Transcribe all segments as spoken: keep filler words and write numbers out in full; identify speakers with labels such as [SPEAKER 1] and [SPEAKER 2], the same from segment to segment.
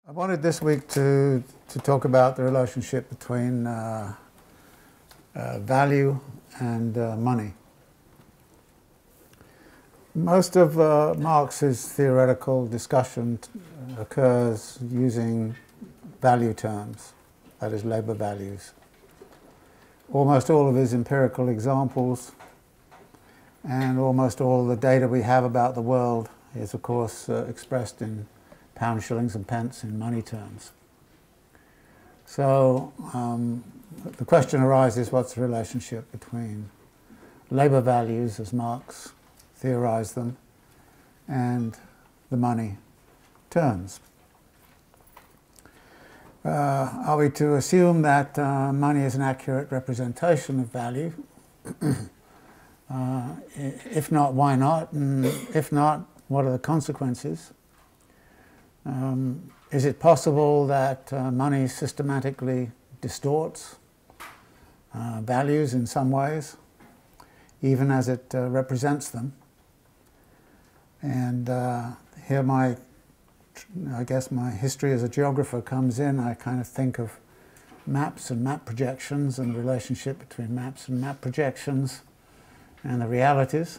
[SPEAKER 1] I wanted this week to, to talk about the relationship between uh, uh, value and uh, money. Most of uh, Marx's theoretical discussion occurs using value terms, that is, labour values. Almost all of his empirical examples and almost all the data we have about the world is, of course, uh, expressed in pounds, shillings and pence in money terms. So um, the question arises, what's the relationship between labour values, as Marx theorised them, and the money terms? Uh, are we to assume that uh, money is an accurate representation of value? uh, if not, why not? And if not, what are the consequences? Um, is it possible that uh, money systematically distorts uh, values in some ways, even as it uh, represents them? And uh, here my, I guess my history as a geographer comes in. I kind of think of maps and map projections and the relationship between maps and map projections and the realities.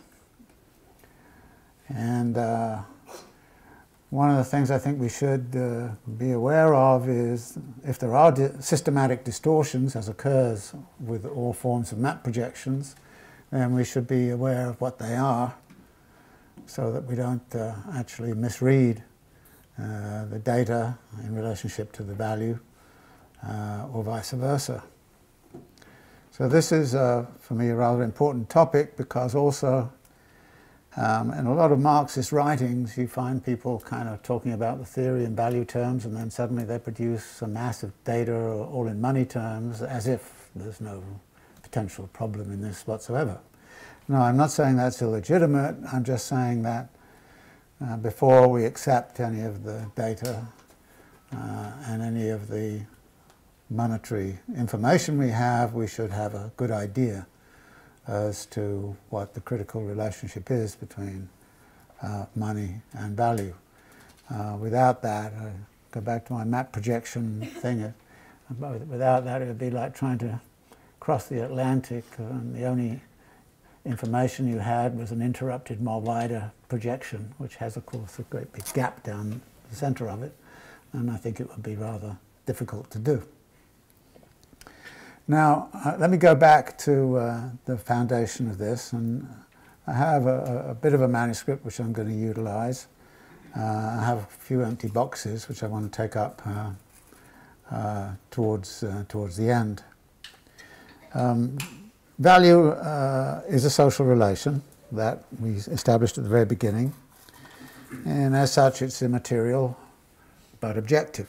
[SPEAKER 1] And uh, one of the things I think we should uh, be aware of is if there are di systematic distortions, as occurs with all forms of map projections, then we should be aware of what they are so that we don't uh, actually misread uh, the data in relationship to the value uh, or vice versa. So this is, uh, for me, a rather important topic because also Um, in a lot of Marxist writings, you find people kind of talking about the theory in value terms, and then suddenly they produce a mass of data all in money terms, as if there's no potential problem in this whatsoever. No, I'm not saying that's illegitimate. I'm just saying that uh, before we accept any of the data uh, and any of the monetary information we have, we should have a good idea as to what the critical relationship is between uh, money and value. Uh, without that, I go back to my map projection thing, uh, without that it would be like trying to cross the Atlantic and the only information you had was an interrupted Mollweide projection, which has, of course, a great big gap down the centre of it, and I think it would be rather difficult to do. Now, uh, let me go back to uh, the foundation of this, and I have a, a bit of a manuscript which I'm going to utilize. Uh, I have a few empty boxes which I want to take up uh, uh, towards, uh, towards the end. Um, value uh, is a social relation that we established at the very beginning, and as such it's immaterial but objective.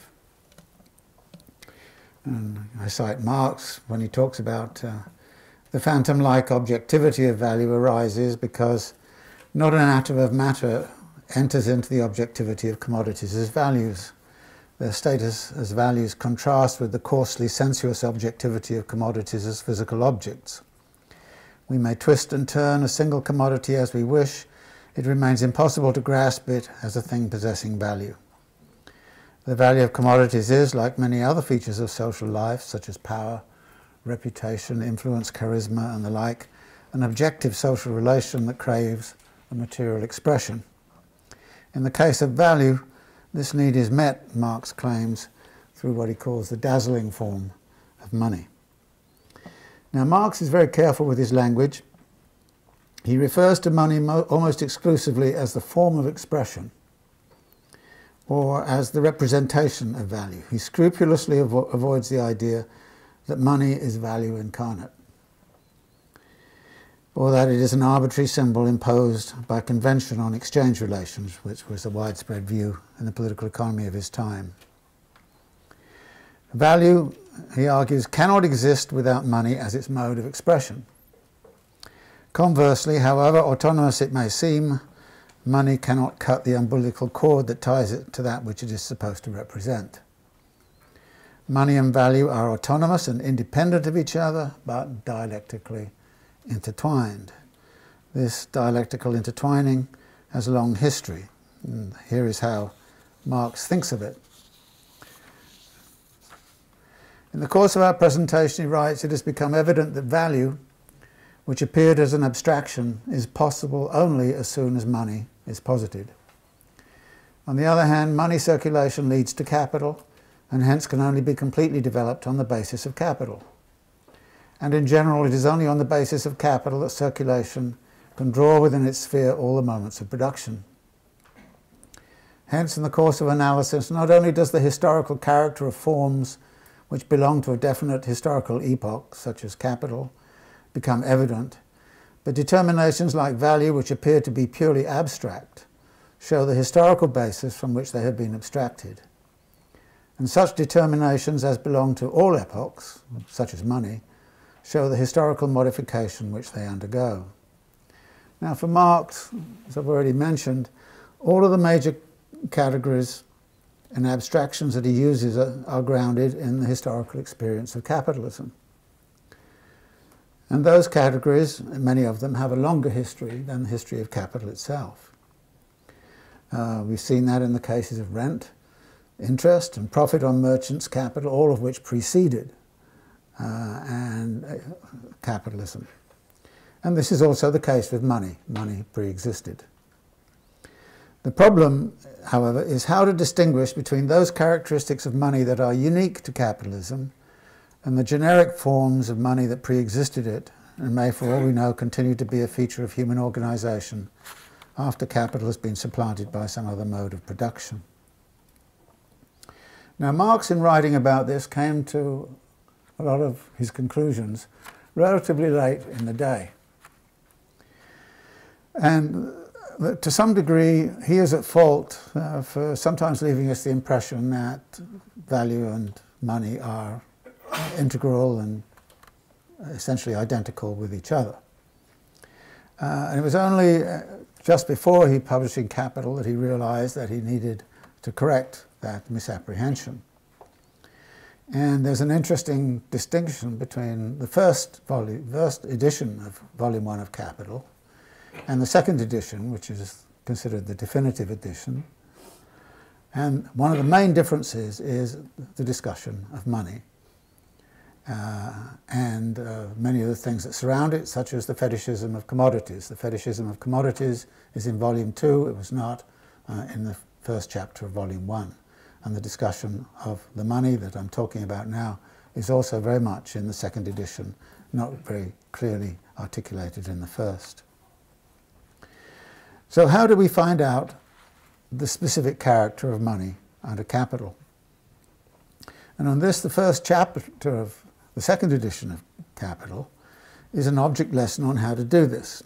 [SPEAKER 1] And I cite Marx when he talks about uh, the phantom-like objectivity of value arises because not an atom of matter enters into the objectivity of commodities as values. Their status as values contrasts with the coarsely sensuous objectivity of commodities as physical objects. We may twist and turn a single commodity as we wish, it remains impossible to grasp it as a thing possessing value. The value of commodities is, like many other features of social life, such as power, reputation, influence, charisma, and the like, an objective social relation that craves a material expression. In the case of value, this need is met, Marx claims, through what he calls the dazzling form of money. Now, Marx is very careful with his language. He refers to money mo- almost exclusively as the form of expression, or as the representation of value. He scrupulously avo avoids the idea that money is value incarnate, or that it is an arbitrary symbol imposed by convention on exchange relations, which was a widespread view in the political economy of his time. Value, he argues, cannot exist without money as its mode of expression. Conversely, however autonomous it may seem, money cannot cut the umbilical cord that ties it to that which it is supposed to represent. Money and value are autonomous and independent of each other, but dialectically intertwined. This dialectical intertwining has a long history, and here is how Marx thinks of it. In the course of our presentation, he writes, it has become evident that value, which appeared as an abstraction, is possible only as soon as money is posited. On the other hand, money circulation leads to capital, and hence can only be completely developed on the basis of capital. And in general, it is only on the basis of capital that circulation can draw within its sphere all the moments of production. Hence, in the course of analysis, not only does the historical character of forms which belong to a definite historical epoch, such as capital, become evident, but determinations like value, which appear to be purely abstract, show the historical basis from which they have been abstracted. And such determinations as belong to all epochs, such as money, show the historical modification which they undergo. Now for Marx, as I've already mentioned, all of the major categories and abstractions that he uses are, are grounded in the historical experience of capitalism. And those categories, many of them, have a longer history than the history of capital itself. Uh, we've seen that in the cases of rent, interest, and profit on merchants' capital, all of which preceded uh, and uh, capitalism. And this is also the case with money. Money pre-existed. The problem, however, is how to distinguish between those characteristics of money that are unique to capitalism and the generic forms of money that pre-existed it and may, for all we know, continue to be a feature of human organization after capital has been supplanted by some other mode of production. Now, Marx, in writing about this, came to a lot of his conclusions relatively late in the day. And to some degree, he is at fault uh, for sometimes leaving us the impression that value and money are integral and essentially identical with each other. Uh, and it was only uh, just before he published in Capital that he realized that he needed to correct that misapprehension. And there's an interesting distinction between the first, volume, first edition of Volume one of Capital and the second edition, which is considered the definitive edition. And one of the main differences is the discussion of money uh, and uh, many of the things that surround it, such as the fetishism of commodities. The fetishism of commodities is in Volume two, it was not uh, in the first chapter of Volume one. And the discussion of the money that I'm talking about now is also very much in the second edition, not very clearly articulated in the first. So how do we find out the specific character of money under capital? And on this, the first chapter of the second edition of Capital is an object lesson on how to do this.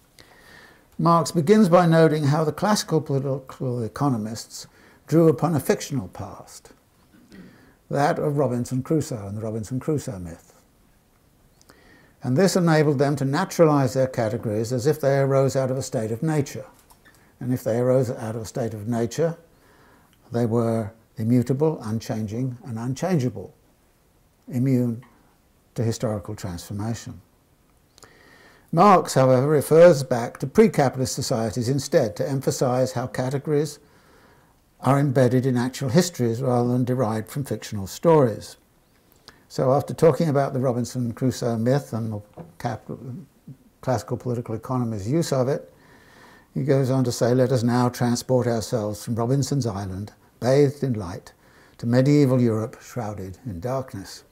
[SPEAKER 1] Marx begins by noting how the classical political economists drew upon a fictional past, that of Robinson Crusoe and the Robinson Crusoe myth. And this enabled them to naturalize their categories as if they arose out of a state of nature. And if they arose out of a state of nature, they were immutable, unchanging, and unchangeable, immune to historical transformation. Marx, however, refers back to pre-capitalist societies instead to emphasize how categories are embedded in actual histories rather than derived from fictional stories. So after talking about the Robinson Crusoe myth and capital, classical political economy's use of it, he goes on to say, let us now transport ourselves from Robinson's Island, bathed in light, to medieval Europe shrouded in darkness.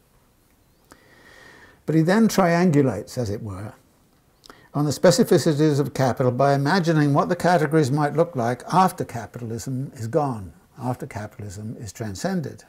[SPEAKER 1] But he then triangulates, as it were, on the specificities of capital by imagining what the categories might look like after capitalism is gone, after capitalism is transcended.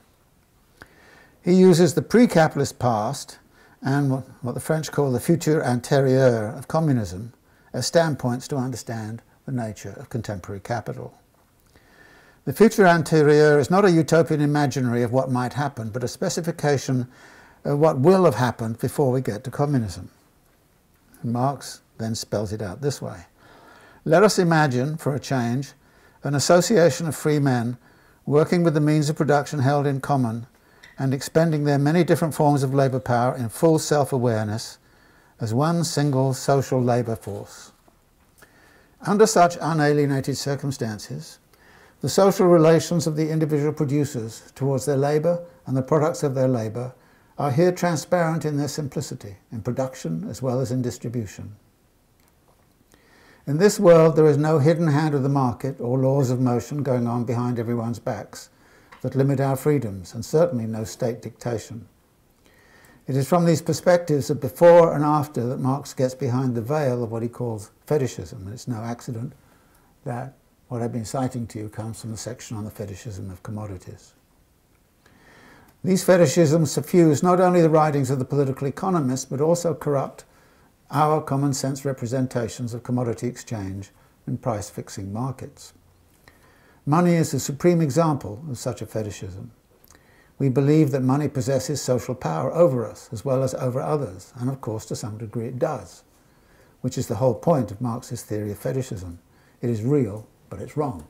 [SPEAKER 1] He uses the pre-capitalist past and what, what the French call the futur antérieur of communism as standpoints to understand the nature of contemporary capital. The futur antérieur is not a utopian imaginary of what might happen, but a specification of what will have happened before we get to communism. And Marx then spells it out this way. Let us imagine, for a change, an association of free men working with the means of production held in common and expending their many different forms of labour power in full self-awareness as one single social labour force. Under such unalienated circumstances, the social relations of the individual producers towards their labour and the products of their labour are here transparent in their simplicity, in production as well as in distribution. In this world there is no hidden hand of the market or laws of motion going on behind everyone's backs that limit our freedoms, and certainly no state dictation. It is from these perspectives of before and after that Marx gets behind the veil of what he calls fetishism. And it's no accident that what I've been citing to you comes from the section on the fetishism of commodities. These fetishisms suffuse not only the writings of the political economists, but also corrupt our common sense representations of commodity exchange and price fixing markets. Money is the supreme example of such a fetishism. We believe that money possesses social power over us as well as over others, and of course to some degree it does, which is the whole point of Marx's theory of fetishism. It is real, but it's wrong.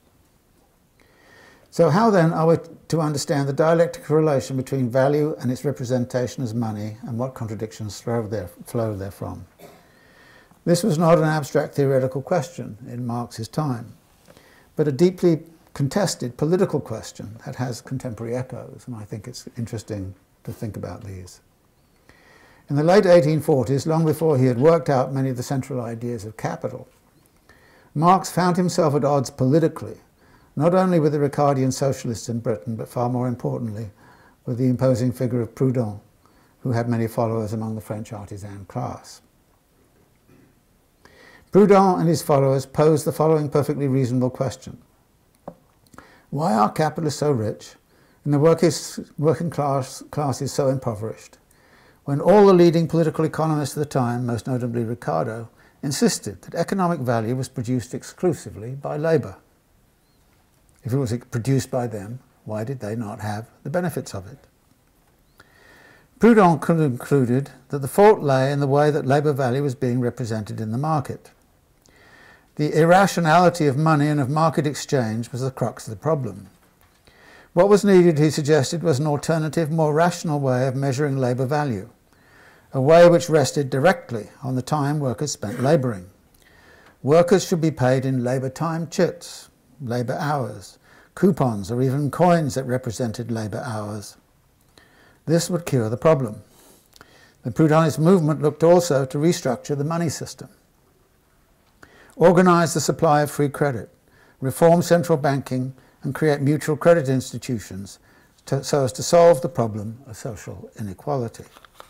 [SPEAKER 1] So how then are we to understand the dialectical relation between value and its representation as money, and what contradictions flow, there, flow therefrom? This was not an abstract theoretical question in Marx's time, but a deeply contested political question that has contemporary echoes, and I think it's interesting to think about these. In the late eighteen forties, long before he had worked out many of the central ideas of capital, Marx found himself at odds politically, not only with the Ricardian socialists in Britain, but far more importantly, with the imposing figure of Proudhon, who had many followers among the French artisan class. Proudhon and his followers posed the following perfectly reasonable question. Why are capitalists so rich and the working class, classes so impoverished, when all the leading political economists of the time, most notably Ricardo, insisted that economic value was produced exclusively by labour? If it was produced by them, why did they not have the benefits of it? Proudhon concluded that the fault lay in the way that labour value was being represented in the market. The irrationality of money and of market exchange was the crux of the problem. What was needed, he suggested, was an alternative, more rational way of measuring labour value, a way which rested directly on the time workers spent labouring. Workers should be paid in labour time chits, labour hours, coupons, or even coins that represented labour hours. This would cure the problem. The Proudhonist movement looked also to restructure the money system, organise the supply of free credit, reform central banking, and create mutual credit institutions to, so as to solve the problem of social inequality.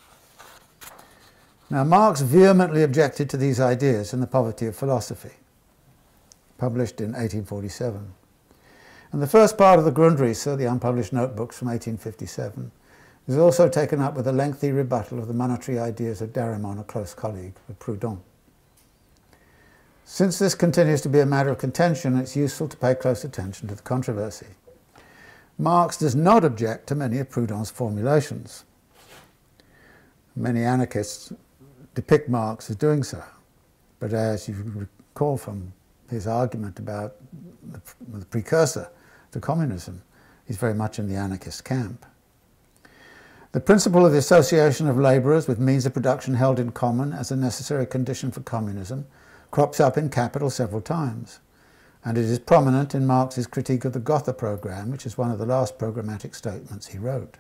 [SPEAKER 1] Now, Marx vehemently objected to these ideas in The Poverty of Philosophy, published in eighteen forty-seven. And the first part of the Grundrisse, the unpublished notebooks from eighteen fifty-seven, is also taken up with a lengthy rebuttal of the monetary ideas of Darimon, a close colleague of Proudhon. Since this continues to be a matter of contention, it's useful to pay close attention to the controversy. Marx does not object to many of Proudhon's formulations. Many anarchists depict Marx as doing so, but as you recall from his argument about the, the precursor to communism, he's very much in the anarchist camp. The principle of the association of labourers with means of production held in common as a necessary condition for communism crops up in Capital several times, and it is prominent in Marx's critique of the Gotha programme, which is one of the last programmatic statements he wrote.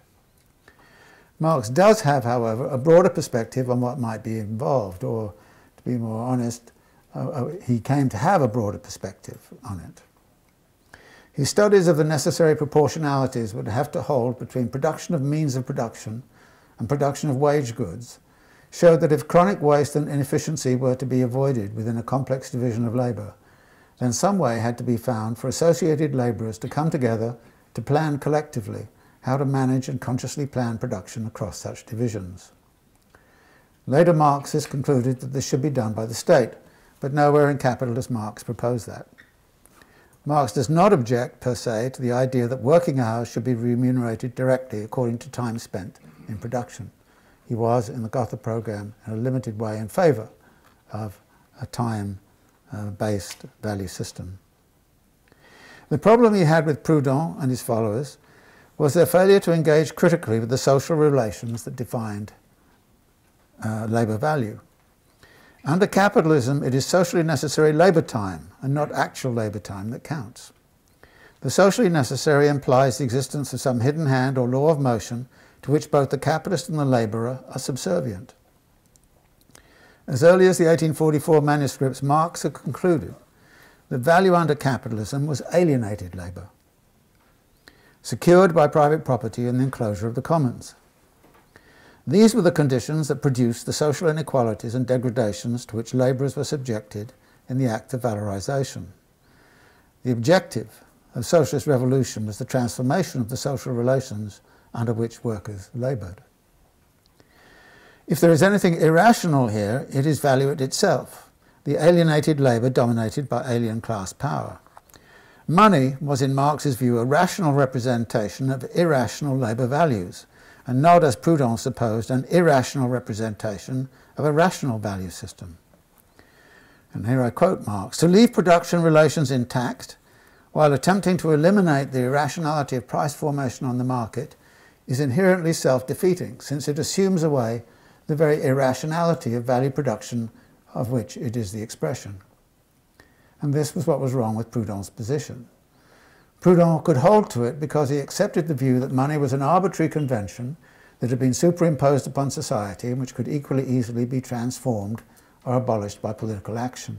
[SPEAKER 1] Marx does have, however, a broader perspective on what might be involved, or, to be more honest, uh, he came to have a broader perspective on it. His studies of the necessary proportionalities would have to hold between production of means of production and production of wage goods showed that if chronic waste and inefficiency were to be avoided within a complex division of labour, then some way had to be found for associated labourers to come together to plan collectively how to manage and consciously plan production across such divisions. Later Marxists concluded that this should be done by the state, but nowhere in Capital does Marx propose that. Marx does not object, per se, to the idea that working hours should be remunerated directly according to time spent in production. He was, in the Gotha programme, in a limited way in favour of a time-based uh, value system. The problem he had with Proudhon and his followers was their failure to engage critically with the social relations that defined uh, labour value. Under capitalism, it is socially necessary labour time and not actual labour time that counts. The socially necessary implies the existence of some hidden hand or law of motion to which both the capitalist and the labourer are subservient. As early as the eighteen forty-four manuscripts, Marx had concluded that value under capitalism was alienated labour, secured by private property and the enclosure of the commons. These were the conditions that produced the social inequalities and degradations to which labourers were subjected in the act of valorisation. The objective of socialist revolution was the transformation of the social relations under which workers laboured. If there is anything irrational here, it is value itself, the alienated labour dominated by alien class power. Money was, in Marx's view, a rational representation of irrational labour values, and not, as Proudhon supposed, an irrational representation of a rational value system. And here I quote Marx: "To leave production relations intact, while attempting to eliminate the irrationality of price formation on the market, is inherently self-defeating, since it assumes away the very irrationality of value production of which it is the expression." And this was what was wrong with Proudhon's position. Proudhon could hold to it because he accepted the view that money was an arbitrary convention that had been superimposed upon society and which could equally easily be transformed or abolished by political action.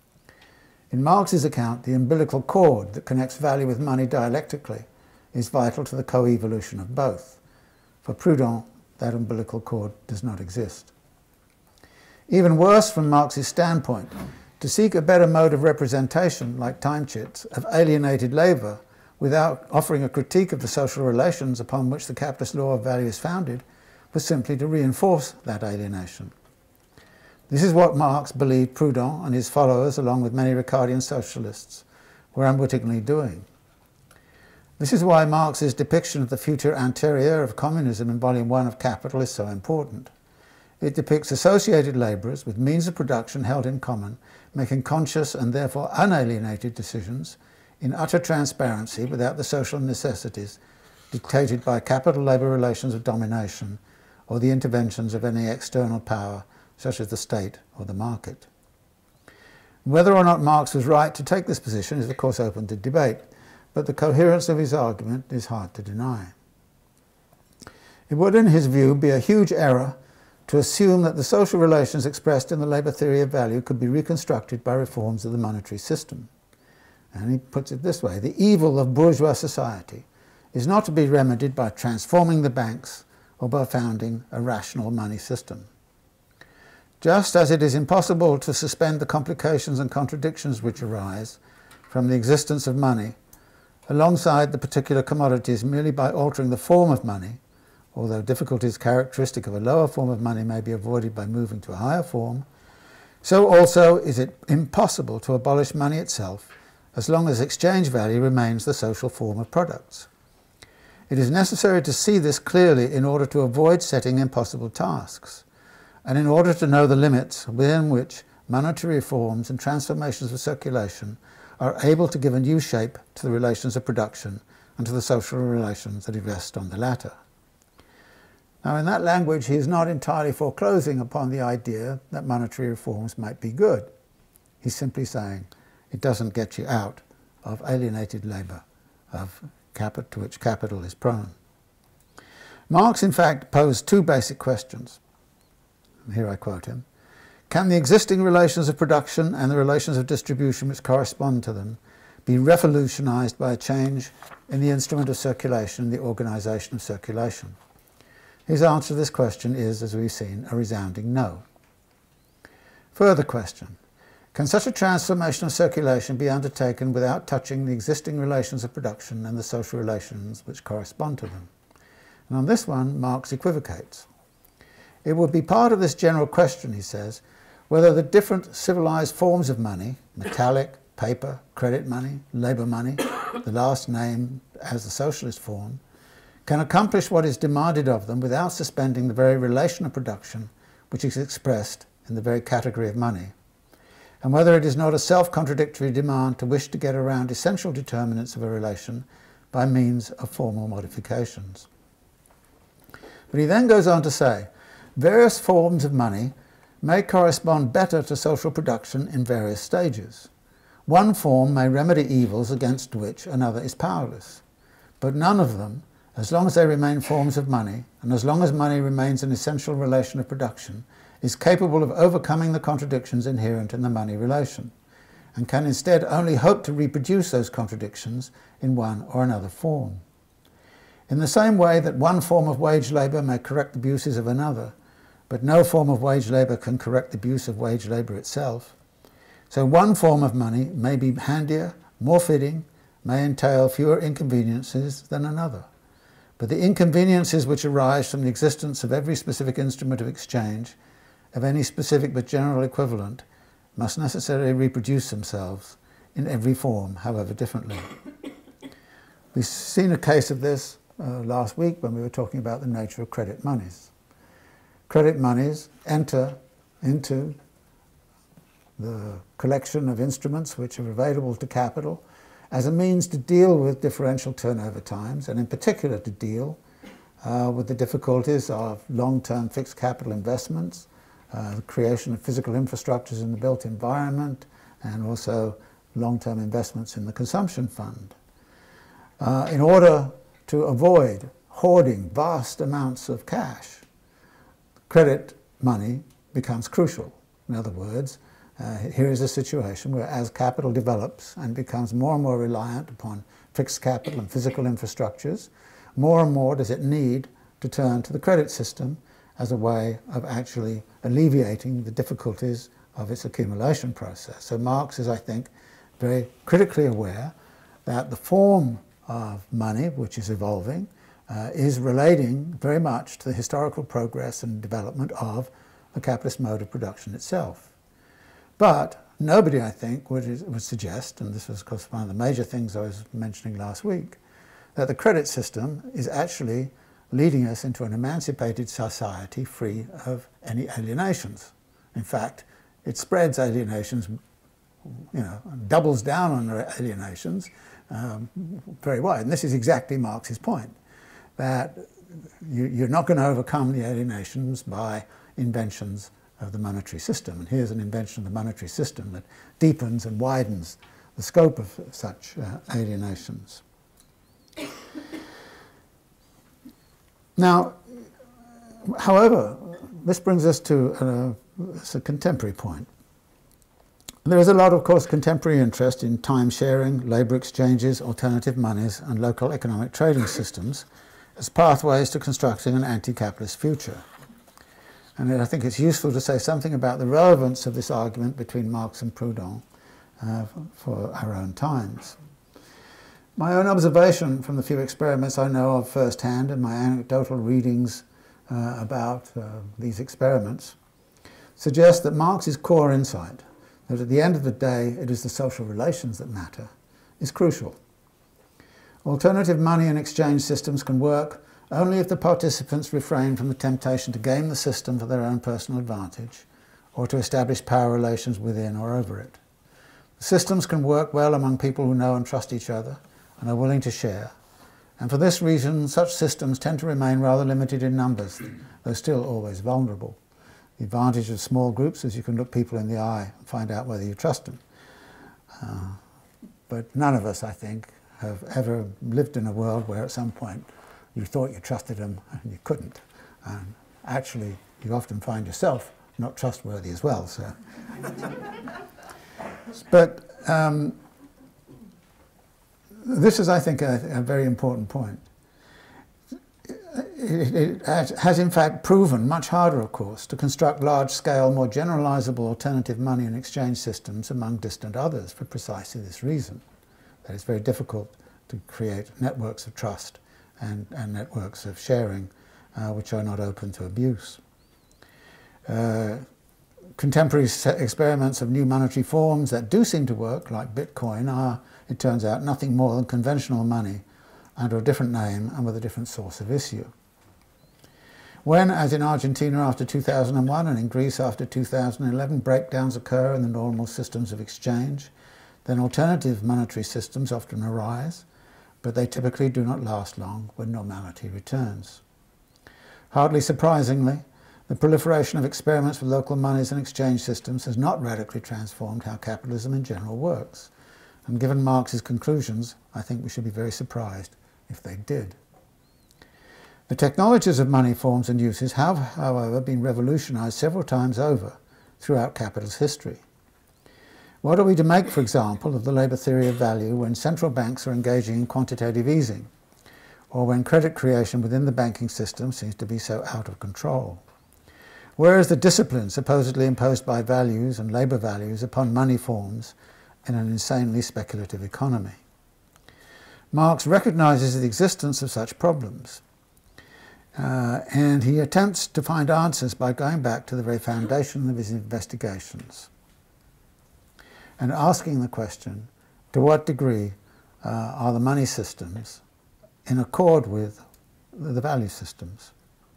[SPEAKER 1] In Marx's account, the umbilical cord that connects value with money dialectically is vital to the co-evolution of both. For Proudhon, that umbilical cord does not exist. Even worse from Marx's standpoint, to seek a better mode of representation, like time chits, of alienated labour, without offering a critique of the social relations upon which the capitalist law of value is founded, was simply to reinforce that alienation. This is what Marx believed Proudhon and his followers, along with many Ricardian socialists, were unwittingly doing. This is why Marx's depiction of the future anterior of communism in Volume one of Capital is so important. It depicts associated labourers with means of production held in common, making conscious and therefore unalienated decisions in utter transparency without the social necessities dictated by capital-labour relations of domination or the interventions of any external power such as the state or the market. Whether or not Marx was right to take this position is of course open to debate, but the coherence of his argument is hard to deny. It would, in his view, be a huge error to assume that the social relations expressed in the labour theory of value could be reconstructed by reforms of the monetary system. And he puts it this way: the evil of bourgeois society is not to be remedied by transforming the banks or by founding a rational money system. Just as it is impossible to suspend the complications and contradictions which arise from the existence of money alongside the particular commodities merely by altering the form of money, although difficulties characteristic of a lower form of money may be avoided by moving to a higher form, so also is it impossible to abolish money itself as long as exchange value remains the social form of products. It is necessary to see this clearly in order to avoid setting impossible tasks, and in order to know the limits within which monetary reforms and transformations of circulation are able to give a new shape to the relations of production and to the social relations that rest on the latter. Now, in that language, he is not entirely foreclosing upon the idea that monetary reforms might be good. He's simply saying it doesn't get you out of alienated labour, of capital to which capital is prone. Marx, in fact, posed two basic questions. Here I quote him: "Can the existing relations of production and the relations of distribution which correspond to them be revolutionized by a change in the instrument of circulation, the organization of circulation?" His answer to this question is, as we've seen, a resounding no. Further question: can such a transformation of circulation be undertaken without touching the existing relations of production and the social relations which correspond to them? And on this one, Marx equivocates. It would be part of this general question, he says, whether the different civilized forms of money, metallic, paper, credit money, labour money, the last named as the socialist form, can accomplish what is demanded of them without suspending the very relation of production which is expressed in the very category of money, and whether it is not a self-contradictory demand to wish to get around essential determinants of a relation by means of formal modifications. But he then goes on to say, various forms of money may correspond better to social production in various stages. One form may remedy evils against which another is powerless, but none of them, as long as they remain forms of money, and as long as money remains an essential relation of production, is capable of overcoming the contradictions inherent in the money relation, and can instead only hope to reproduce those contradictions in one or another form. In the same way that one form of wage labour may correct abuses of another, but no form of wage labour can correct the abuse of wage labour itself, so one form of money may be handier, more fitting, may entail fewer inconveniences than another. But the inconveniences which arise from the existence of every specific instrument of exchange, of any specific but general equivalent, must necessarily reproduce themselves in every form, however differently. We've seen a case of this uh, last week when we were talking about the nature of credit monies. Credit monies enter into the collection of instruments which are available to capital as a means to deal with differential turnover times, and in particular to deal uh, with the difficulties of long-term fixed capital investments, uh, the creation of physical infrastructures in the built environment, and also long-term investments in the consumption fund. Uh, in order to avoid hoarding vast amounts of cash, credit money becomes crucial. In other words, Uh, here is a situation where as capital develops and becomes more and more reliant upon fixed capital and physical infrastructures, more and more does it need to turn to the credit system as a way of actually alleviating the difficulties of its accumulation process. So Marx is, I think, very critically aware that the form of money which is evolving uh, is relating very much to the historical progress and development of the capitalist mode of production itself. But nobody, I think, would, would suggest, and this was of course one of the major things I was mentioning last week, that the credit system is actually leading us into an emancipated society free of any alienations. In fact, it spreads alienations, you know, doubles down on alienations um, very wide. And this is exactly Marx's point, that you, you're not going to overcome the alienations by inventions of the monetary system. And here's an invention of the monetary system that deepens and widens the scope of such uh, alienations. Now, however, this brings us to a, a contemporary point. There is a lot, of course, contemporary interest in time sharing, labour exchanges, alternative monies, and local economic trading systems as pathways to constructing an anti-capitalist future. And I think it's useful to say something about the relevance of this argument between Marx and Proudhon uh, for our own times. My own observation from the few experiments I know of firsthand and my anecdotal readings uh, about uh, these experiments suggest that Marx's core insight, that at the end of the day it is the social relations that matter, is crucial. Alternative money and exchange systems can work only if the participants refrain from the temptation to game the system for their own personal advantage, or to establish power relations within or over it. The systems can work well among people who know and trust each other and are willing to share, and for this reason such systems tend to remain rather limited in numbers, though still always vulnerable. The advantage of small groups is you can look people in the eye and find out whether you trust them. Uh, but none of us, I think, have ever lived in a world where at some point you thought you trusted them and you couldn't. And actually, you often find yourself not trustworthy as well. So, but um, this is, I think, a, a very important point. It, it has, in fact, proven much harder, of course, to construct large-scale, more generalizable alternative money and exchange systems among distant others for precisely this reason. That it's very difficult to create networks of trust And, and networks of sharing uh, which are not open to abuse. Uh, contemporary experiments of new monetary forms that do seem to work, like Bitcoin, are, it turns out, nothing more than conventional money under a different name and with a different source of issue. When, as in Argentina after two thousand one and in Greece after two thousand eleven, breakdowns occur in the normal systems of exchange, then alternative monetary systems often arise, but they typically do not last long when normality returns. Hardly surprisingly, the proliferation of experiments with local monies and exchange systems has not radically transformed how capitalism in general works, and given Marx's conclusions, I think we should be very surprised if they did. The technologies of money forms and uses have, however, been revolutionized several times over throughout capital's history. What are we to make, for example, of the labour theory of value when central banks are engaging in quantitative easing, or when credit creation within the banking system seems to be so out of control? Where is the discipline supposedly imposed by values and labour values upon money forms in an insanely speculative economy? Marx recognises the existence of such problems. Uh, and he attempts to find answers by going back to the very foundation of his investigations and asking the question, to what degree uh, are the money systems in accord with the value systems?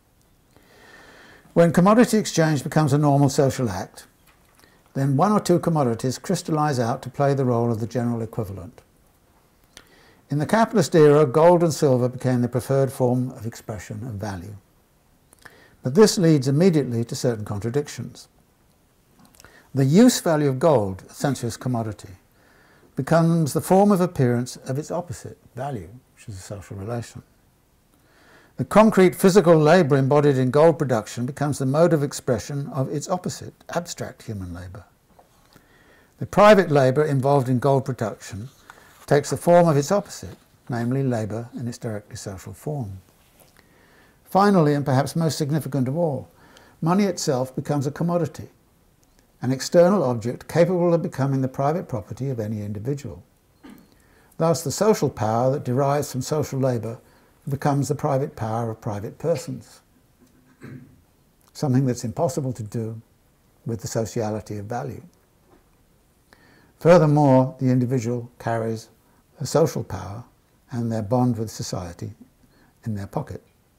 [SPEAKER 1] When commodity exchange becomes a normal social act, then one or two commodities crystallize out to play the role of the general equivalent. In the capitalist era, gold and silver became the preferred form of expression of value. But this leads immediately to certain contradictions. The use value of gold, a sensuous commodity, becomes the form of appearance of its opposite, value, which is a social relation. The concrete physical labour embodied in gold production becomes the mode of expression of its opposite, abstract human labour. The private labour involved in gold production takes the form of its opposite, namely labour in its directly social form. Finally, and perhaps most significant of all, money itself becomes a commodity, an external object capable of becoming the private property of any individual. Thus, the social power that derives from social labour becomes the private power of private persons, something that's impossible to do with the sociality of value. Furthermore, the individual carries a social power and their bond with society in their pocket.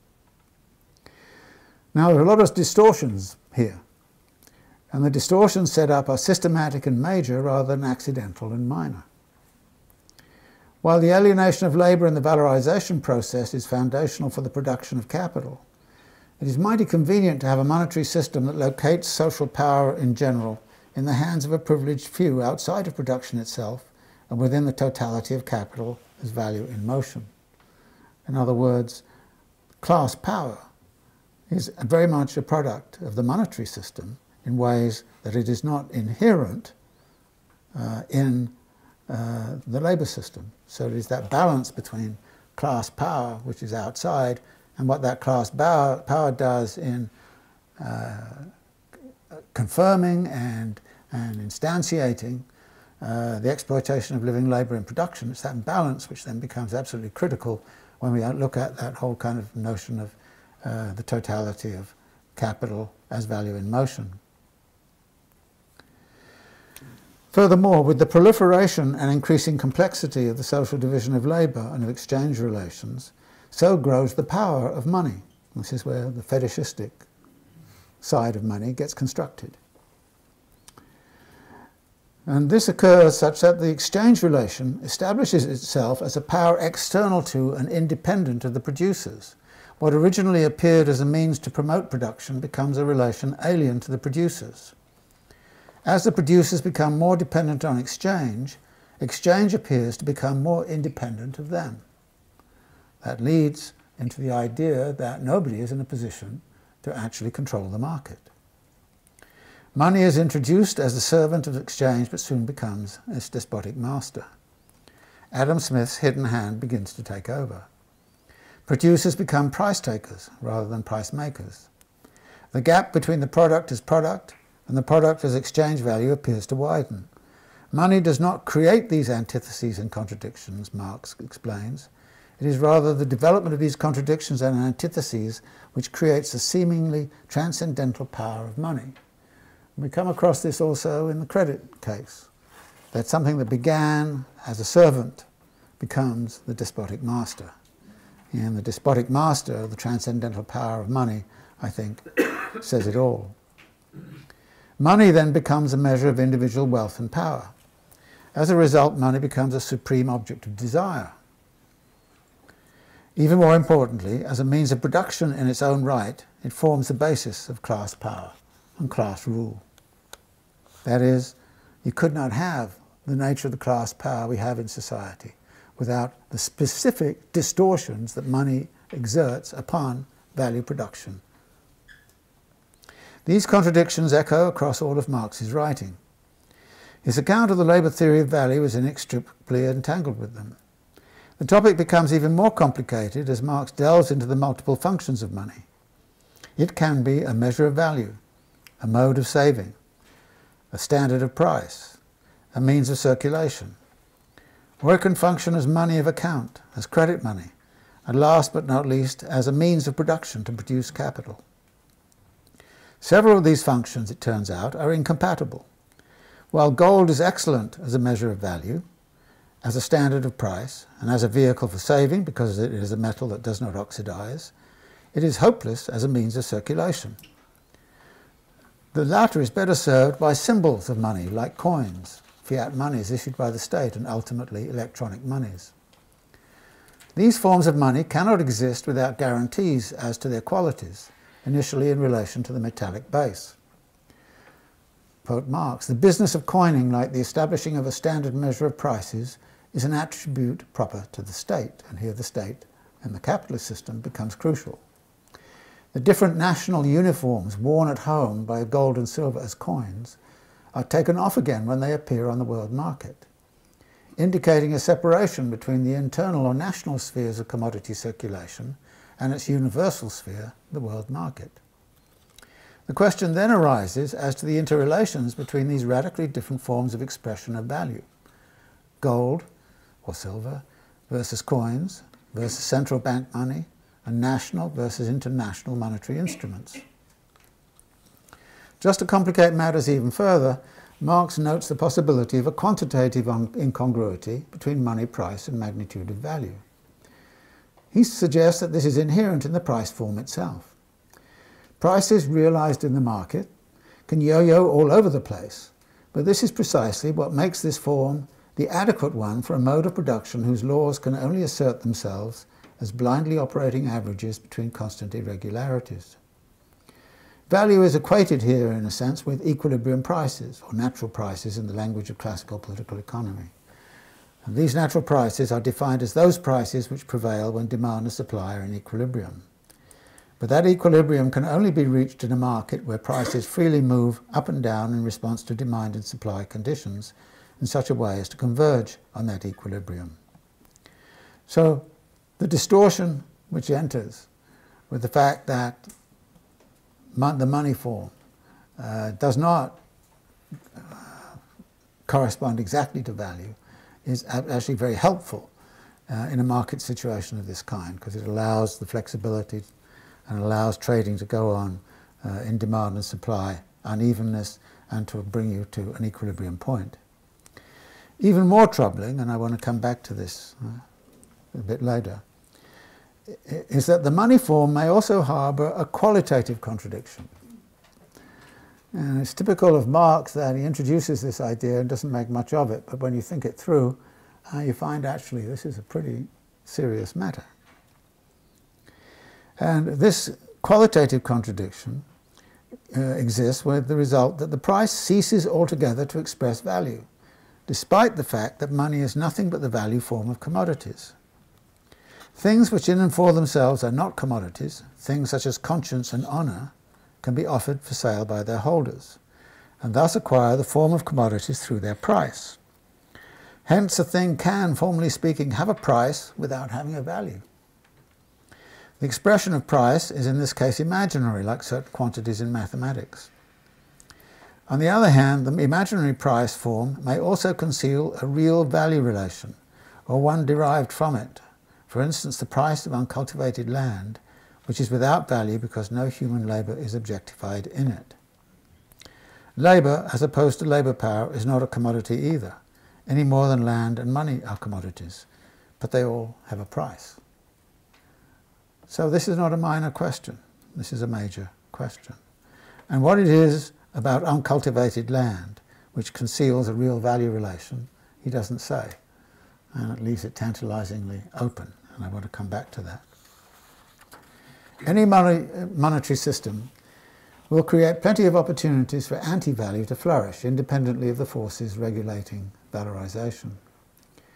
[SPEAKER 1] Now, there are a lot of distortions here, and the distortions set up are systematic and major rather than accidental and minor. While the alienation of labour in the valorisation process is foundational for the production of capital, it is mighty convenient to have a monetary system that locates social power in general in the hands of a privileged few outside of production itself and within the totality of capital as value in motion. In other words, class power is very much a product of the monetary system in ways that it is not inherent uh, in uh, the labour system. So it is that balance between class power, which is outside, and what that class power, power does in uh, confirming and, and instantiating uh, the exploitation of living labour in production. It's that balance which then becomes absolutely critical when we look at that whole kind of notion of uh, the totality of capital as value in motion. Furthermore, with the proliferation and increasing complexity of the social division of labour and of exchange relations, so grows the power of money. This is where the fetishistic side of money gets constructed. And this occurs such that the exchange relation establishes itself as a power external to and independent of the producers. What originally appeared as a means to promote production becomes a relation alien to the producers. As the producers become more dependent on exchange, exchange appears to become more independent of them. That leads into the idea that nobody is in a position to actually control the market. Money is introduced as the servant of exchange, but soon becomes its despotic master. Adam Smith's hidden hand begins to take over. Producers become price takers rather than price makers. The gap between the product as product and the product as exchange value appears to widen. Money does not create these antitheses and contradictions, Marx explains. It is rather the development of these contradictions and antitheses which creates the seemingly transcendental power of money. We come across this also in the credit case, that something that began as a servant becomes the despotic master. And the despotic master, the transcendental power of money, I think, says it all. Money then becomes a measure of individual wealth and power. As a result, money becomes a supreme object of desire. Even more importantly, as a means of production in its own right, it forms the basis of class power and class rule. That is, you could not have the nature of the class power we have in society without the specific distortions that money exerts upon value production. These contradictions echo across all of Marx's writing. His account of the labour theory of value is inextricably entangled with them. The topic becomes even more complicated as Marx delves into the multiple functions of money. It can be a measure of value, a mode of saving, a standard of price, a means of circulation, or it can function as money of account, as credit money, and last but not least, as a means of production to produce capital. Several of these functions, it turns out, are incompatible. While gold is excellent as a measure of value, as a standard of price, and as a vehicle for saving because it is a metal that does not oxidize, it is hopeless as a means of circulation. The latter is better served by symbols of money, like coins, fiat monies issued by the state, and ultimately electronic monies. These forms of money cannot exist without guarantees as to their qualities, initially in relation to the metallic base. Quote Marx, "The business of coining, like the establishing of a standard measure of prices, is an attribute proper to the state," and here the state in the capitalist system becomes crucial. The different national uniforms worn at home by gold and silver as coins are taken off again when they appear on the world market, indicating a separation between the internal or national spheres of commodity circulation and its universal sphere, the world market. The question then arises as to the interrelations between these radically different forms of expression of value. Gold or silver versus coins versus central bank money, and national versus international monetary instruments. Just to complicate matters even further, Marx notes the possibility of a quantitative incongruity between money price and magnitude of value. He suggests that this is inherent in the price form itself. Prices realized in the market can yo-yo all over the place, but this is precisely what makes this form the adequate one for a mode of production whose laws can only assert themselves as blindly operating averages between constant irregularities. Value is equated here, in a sense, with equilibrium prices, or natural prices in the language of classical political economy. And these natural prices are defined as those prices which prevail when demand and supply are in equilibrium. But that equilibrium can only be reached in a market where prices freely move up and down in response to demand and supply conditions in such a way as to converge on that equilibrium. So the distortion which enters with the fact that mon the money form uh, does not uh, correspond exactly to value is actually very helpful uh, in a market situation of this kind, because it allows the flexibility and allows trading to go on uh, in demand and supply unevenness and to bring you to an equilibrium point. Even more troubling, and I want to come back to this uh, a bit later, is that the money form may also harbour a qualitative contradiction. And it's typical of Marx that he introduces this idea and doesn't make much of it, but when you think it through, uh, you find actually this is a pretty serious matter. And this qualitative contradiction uh, exists with the result that the price ceases altogether to express value, despite the fact that money is nothing but the value form of commodities. Things which in and for themselves are not commodities, things such as conscience and honour, can be offered for sale by their holders, and thus acquire the form of commodities through their price. Hence a thing can, formally speaking, have a price without having a value. The expression of price is in this case imaginary, like certain quantities in mathematics. On the other hand, the imaginary price form may also conceal a real value relation, or one derived from it. For instance, the price of uncultivated land, which is without value because no human labour is objectified in it. Labour, as opposed to labour power, is not a commodity either, any more than land and money are commodities, but they all have a price. So this is not a minor question, this is a major question. And what it is about uncultivated land, which conceals a real value relation, he doesn't say, and it leaves it tantalizingly open, and I want to come back to that. Any monetary system will create plenty of opportunities for anti-value to flourish, independently of the forces regulating valorization.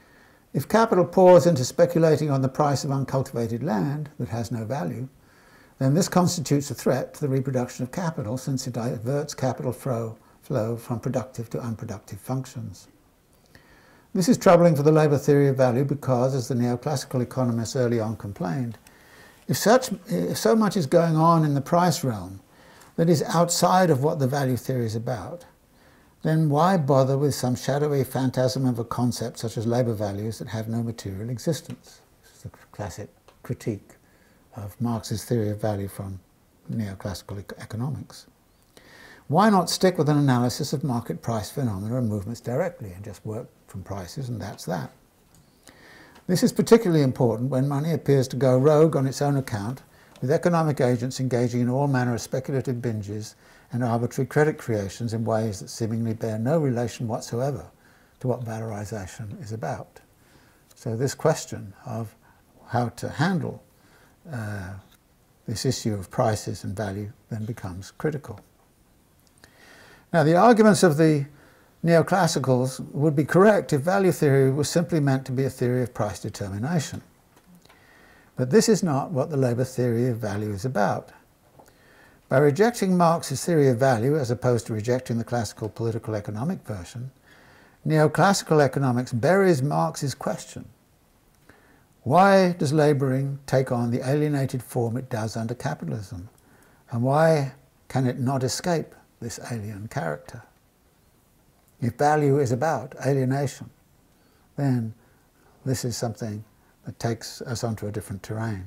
[SPEAKER 1] If capital pours into speculating on the price of uncultivated land that has no value, then this constitutes a threat to the reproduction of capital, since it diverts capital flow, flow from productive to unproductive functions. This is troubling for the labour theory of value because, as the neoclassical economists early on complained, if, such, if so much is going on in the price realm that is outside of what the value theory is about, then why bother with some shadowy phantasm of a concept such as labour values that have no material existence? This is the classic critique of Marx's theory of value from neoclassical economics. Why not stick with an analysis of market price phenomena and movements directly and just work from prices, and that's that? This is particularly important when money appears to go rogue on its own account, with economic agents engaging in all manner of speculative binges and arbitrary credit creations in ways that seemingly bear no relation whatsoever to what valorization is about. So this question of how to handle uh, this issue of prices and value then becomes critical. Now, the arguments of the neoclassicals would be correct if value theory was simply meant to be a theory of price determination. But this is not what the labour theory of value is about. By rejecting Marx's theory of value, as opposed to rejecting the classical political economic version, neoclassical economics buries Marx's question. Why does labouring take on the alienated form it does under capitalism? And why can it not escape this alien character? If value is about alienation, then this is something that takes us onto a different terrain.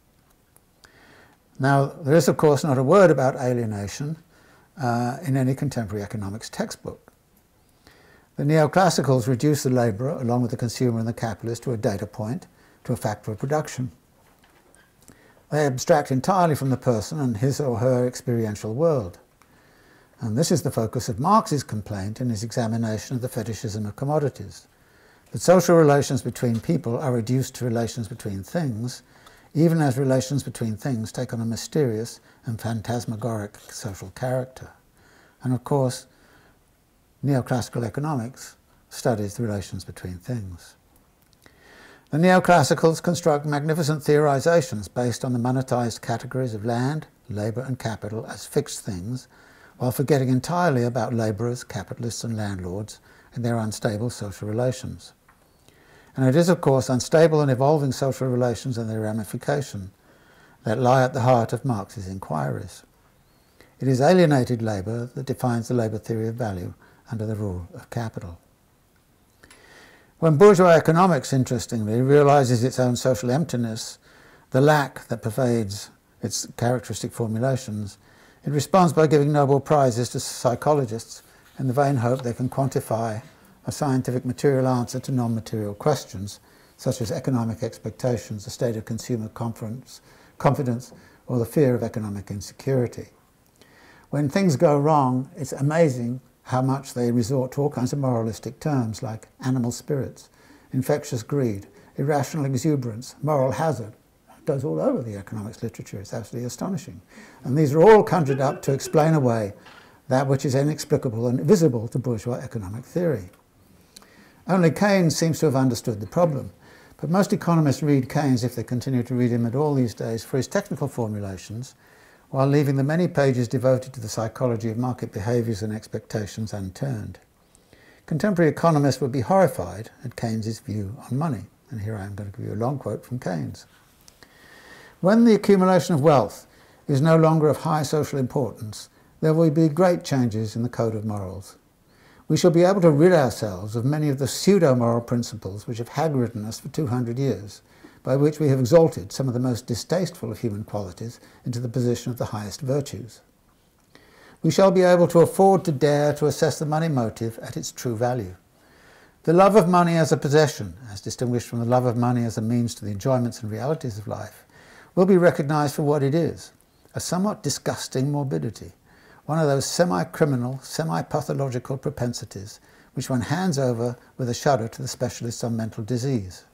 [SPEAKER 1] Now, there is of course not a word about alienation uh, in any contemporary economics textbook. The neoclassicals reduce the labourer, along with the consumer and the capitalist, to a data point, to a factor of production. They abstract entirely from the person and his or her experiential world. And this is the focus of Marx's complaint in his examination of the fetishism of commodities, that social relations between people are reduced to relations between things, even as relations between things take on a mysterious and phantasmagoric social character. And of course, neoclassical economics studies the relations between things. The neoclassicals construct magnificent theorizations based on the monetized categories of land, labour and capital as fixed things, while forgetting entirely about labourers, capitalists and landlords and their unstable social relations. And it is, of course, unstable and evolving social relations and their ramification that lie at the heart of Marx's inquiries. It is alienated labour that defines the labour theory of value under the rule of capital. When bourgeois economics, interestingly, realises its own social emptiness, the lack that pervades its characteristic formulations, it responds by giving Nobel Prizes to psychologists in the vain hope they can quantify a scientific material answer to non-material questions, such as economic expectations, the state of consumer confidence, confidence, or the fear of economic insecurity. When things go wrong, it's amazing how much they resort to all kinds of moralistic terms like animal spirits, infectious greed, irrational exuberance, moral hazard. It goes all over the economics literature. It's absolutely astonishing. And these are all conjured up to explain away that which is inexplicable and visible to bourgeois economic theory. Only Keynes seems to have understood the problem, but most economists read Keynes, if they continue to read him at all these days, for his technical formulations, while leaving the many pages devoted to the psychology of market behaviours and expectations unturned. Contemporary economists would be horrified at Keynes's view on money, and here I am going to give you a long quote from Keynes. When the accumulation of wealth is no longer of high social importance, there will be great changes in the code of morals. We shall be able to rid ourselves of many of the pseudo-moral principles which have hag-ridden us for two hundred years, by which we have exalted some of the most distasteful of human qualities into the position of the highest virtues. We shall be able to afford to dare to assess the money motive at its true value. The love of money as a possession, as distinguished from the love of money as a means to the enjoyments and realities of life, will be recognised for what it is, a somewhat disgusting morbidity, one of those semi-criminal, semi-pathological propensities which one hands over with a shudder to the specialists on mental disease.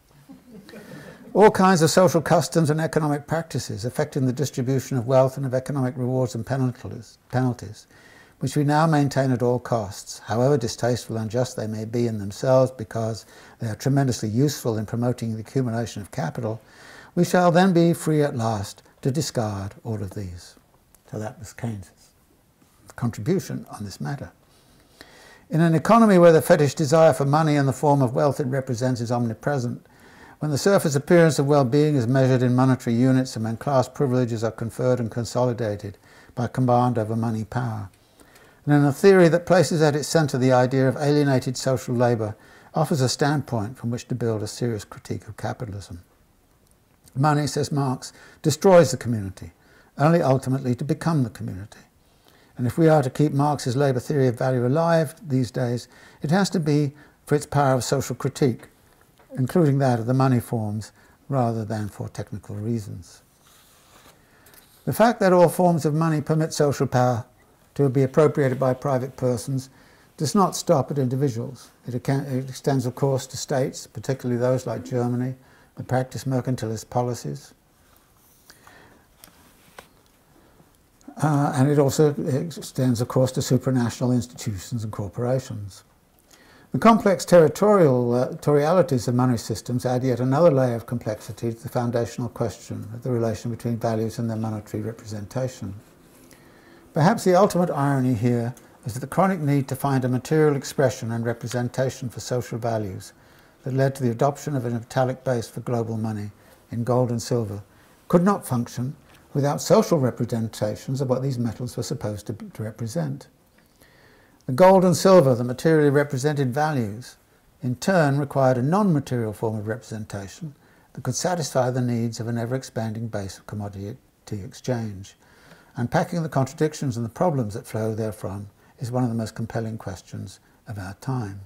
[SPEAKER 1] All kinds of social customs and economic practices affecting the distribution of wealth and of economic rewards and penalties, penalties which we now maintain at all costs, however distasteful and unjust they may be in themselves because they are tremendously useful in promoting the accumulation of capital, we shall then be free at last to discard all of these. So that was Keynes' contribution on this matter. In an economy where the fetish desire for money and the form of wealth it represents is omnipresent, when the surface appearance of well-being is measured in monetary units and when class privileges are conferred and consolidated by command over money power, and in a theory that places at its centre the idea of alienated social labour, offers a standpoint from which to build a serious critique of capitalism. Money, says Marx, destroys the community, only ultimately to become the community. And if we are to keep Marx's labour theory of value alive these days, it has to be for its power of social critique, including that of the money forms, rather than for technical reasons. The fact that all forms of money permit social power to be appropriated by private persons does not stop at individuals. It, it extends, of course, to states, particularly those like Germany, that practice mercantilist policies. Uh, and it also extends, of course, to supranational institutions and corporations. The complex territorial, uh, territorialities of money systems add yet another layer of complexity to the foundational question of the relation between values and their monetary representation. Perhaps the ultimate irony here is that the chronic need to find a material expression and representation for social values that led to the adoption of a metallic base for global money in gold and silver could not function without social representations of what these metals were supposed to, to represent. The gold and silver, the materially represented values, in turn required a non-material form of representation that could satisfy the needs of an ever-expanding base of commodity exchange. Unpacking the contradictions and the problems that flow therefrom is one of the most compelling questions of our time.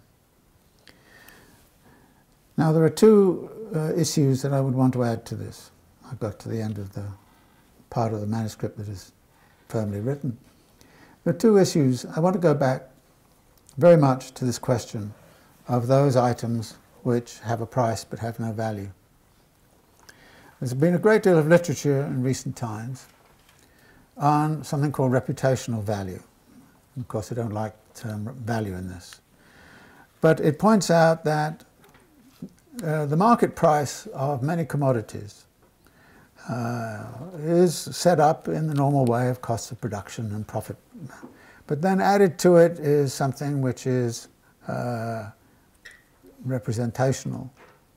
[SPEAKER 1] Now, there are two uh, issues that I would want to add to this. I've got to the end of the part of the manuscript that is firmly written. There are two issues. I want to go back very much to this question of those items which have a price but have no value. There's been a great deal of literature in recent times on something called reputational value. Of course, I don't like the term value in this. But it points out that uh, the market price of many commodities uh, is set up in the normal way of costs of production and profit. But then added to it is something which is uh, representational.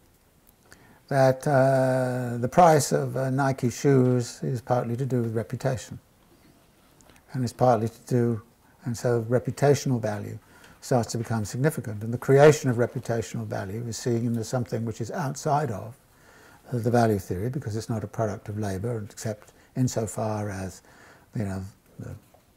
[SPEAKER 1] That uh, the price of uh, Nike shoes is partly to do with reputation. And it's partly to do, and so reputational value starts to become significant. And the creation of reputational value is seen as something which is outside of the value theory, because it's not a product of labour, except insofar as, you know, the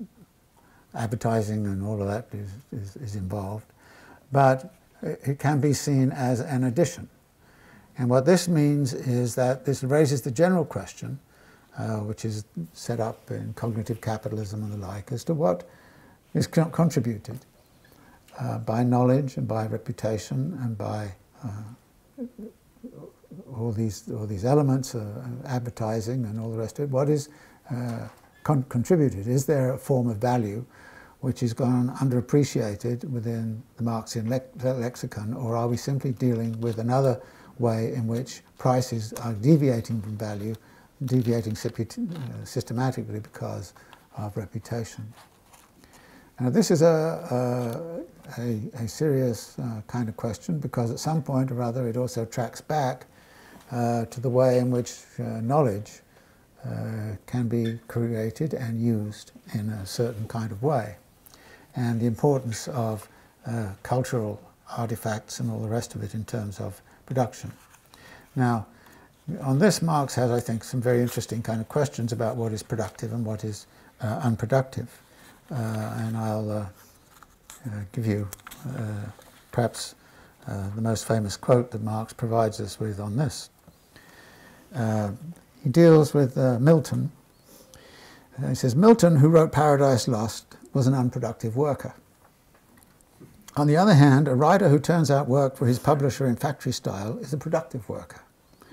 [SPEAKER 1] advertising and all of that is, is, is involved. But it can be seen as an addition. And what this means is that this raises the general question, uh, which is set up in cognitive capitalism and the like, as to what is co contributed uh, by knowledge and by reputation and by uh, all these all these elements, uh, advertising and all the rest of it. What is uh, con contributed? Is there a form of value which is gone underappreciated within the Marxian le lexicon, or are we simply dealing with another way in which prices are deviating from value, deviating uh, systematically because of reputation? Now, this is a, a, a, a serious uh, kind of question, because at some point or other it also tracks back uh, to the way in which uh, knowledge uh, can be created and used in a certain kind of way, and the importance of uh, cultural artifacts and all the rest of it in terms of production. Now, on this, Marx has, I think, some very interesting kind of questions about what is productive and what is uh, unproductive. Uh, and I'll uh, uh, give you uh, perhaps uh, the most famous quote that Marx provides us with on this. Uh, he deals with uh, Milton. Uh, he says, Milton, who wrote Paradise Lost, was an unproductive worker. On the other hand, a writer who turns out work for his publisher in factory style is a productive worker.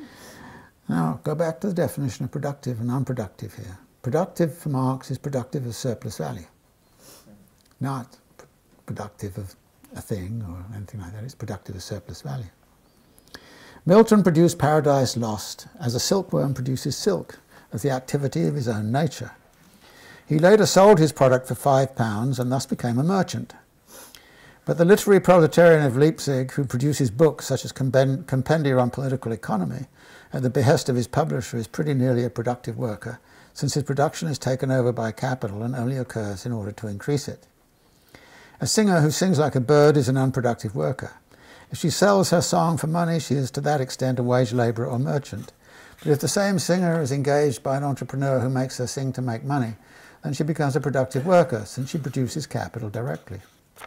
[SPEAKER 1] Now, go back to the definition of productive and unproductive here. Productive for Marx is productive as surplus value. not productive of a thing or anything like that. It's productive of surplus value. Milton produced Paradise Lost as a silkworm produces silk, as the activity of his own nature. He later sold his product for five pounds and thus became a merchant. But the literary proletarian of Leipzig, who produces books such as Compendia on Political Economy at the behest of his publisher, is pretty nearly a productive worker, since his production is taken over by capital and only occurs in order to increase it. A singer who sings like a bird is an unproductive worker. If she sells her song for money, she is to that extent a wage labourer or merchant. But if the same singer is engaged by an entrepreneur who makes her sing to make money, then she becomes a productive worker, since she produces capital directly.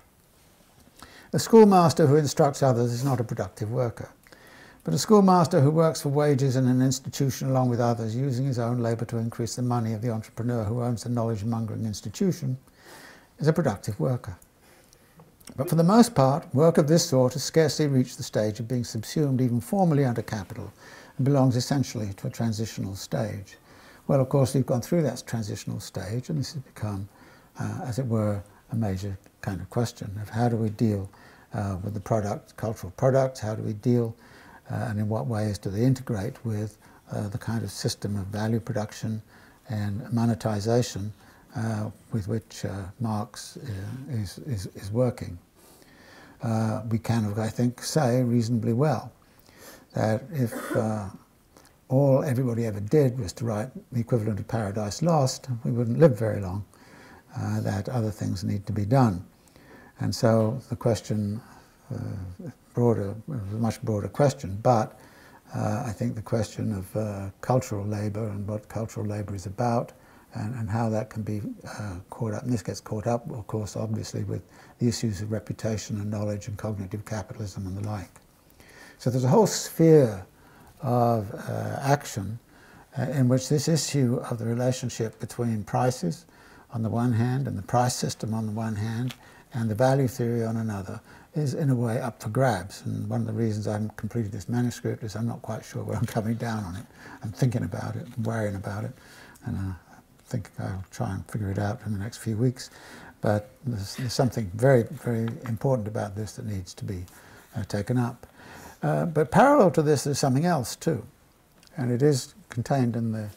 [SPEAKER 1] A schoolmaster who instructs others is not a productive worker. But a schoolmaster who works for wages in an institution along with others, using his own labour to increase the money of the entrepreneur who owns the knowledge-mongering institution, is a productive worker. But for the most part, work of this sort has scarcely reached the stage of being subsumed even formally under capital and belongs essentially to a transitional stage. Well, of course, we've gone through that transitional stage, and this has become, uh, as it were, a major kind of question of how do we deal uh, with the product, cultural products, how do we deal uh, and in what ways do they integrate with uh, the kind of system of value production and monetization uh, with which uh, Marx uh, is, is, is working. Uh, we can, I think, say reasonably well that if uh, all everybody ever did was to write the equivalent of Paradise Lost, we wouldn't live very long, uh, that other things need to be done. And so the question, uh, broader, a much broader question, but uh, I think the question of uh, cultural labour and what cultural labour is about and, and how that can be uh, caught up, and this gets caught up, of course, obviously, with the issues of reputation and knowledge and cognitive capitalism and the like. So there's a whole sphere of uh, action uh, in which this issue of the relationship between prices on the one hand and the price system on the one hand and the value theory on another is in a way up for grabs. And one of the reasons I haven't completed this manuscript is I'm not quite sure where I'm coming down on it. I'm thinking about it, worrying about it, and uh, I think I'll try and figure it out in the next few weeks. But there's, there's something very, very important about this that needs to be uh, taken up. Uh, but parallel to this, there's something else too, and it is contained in the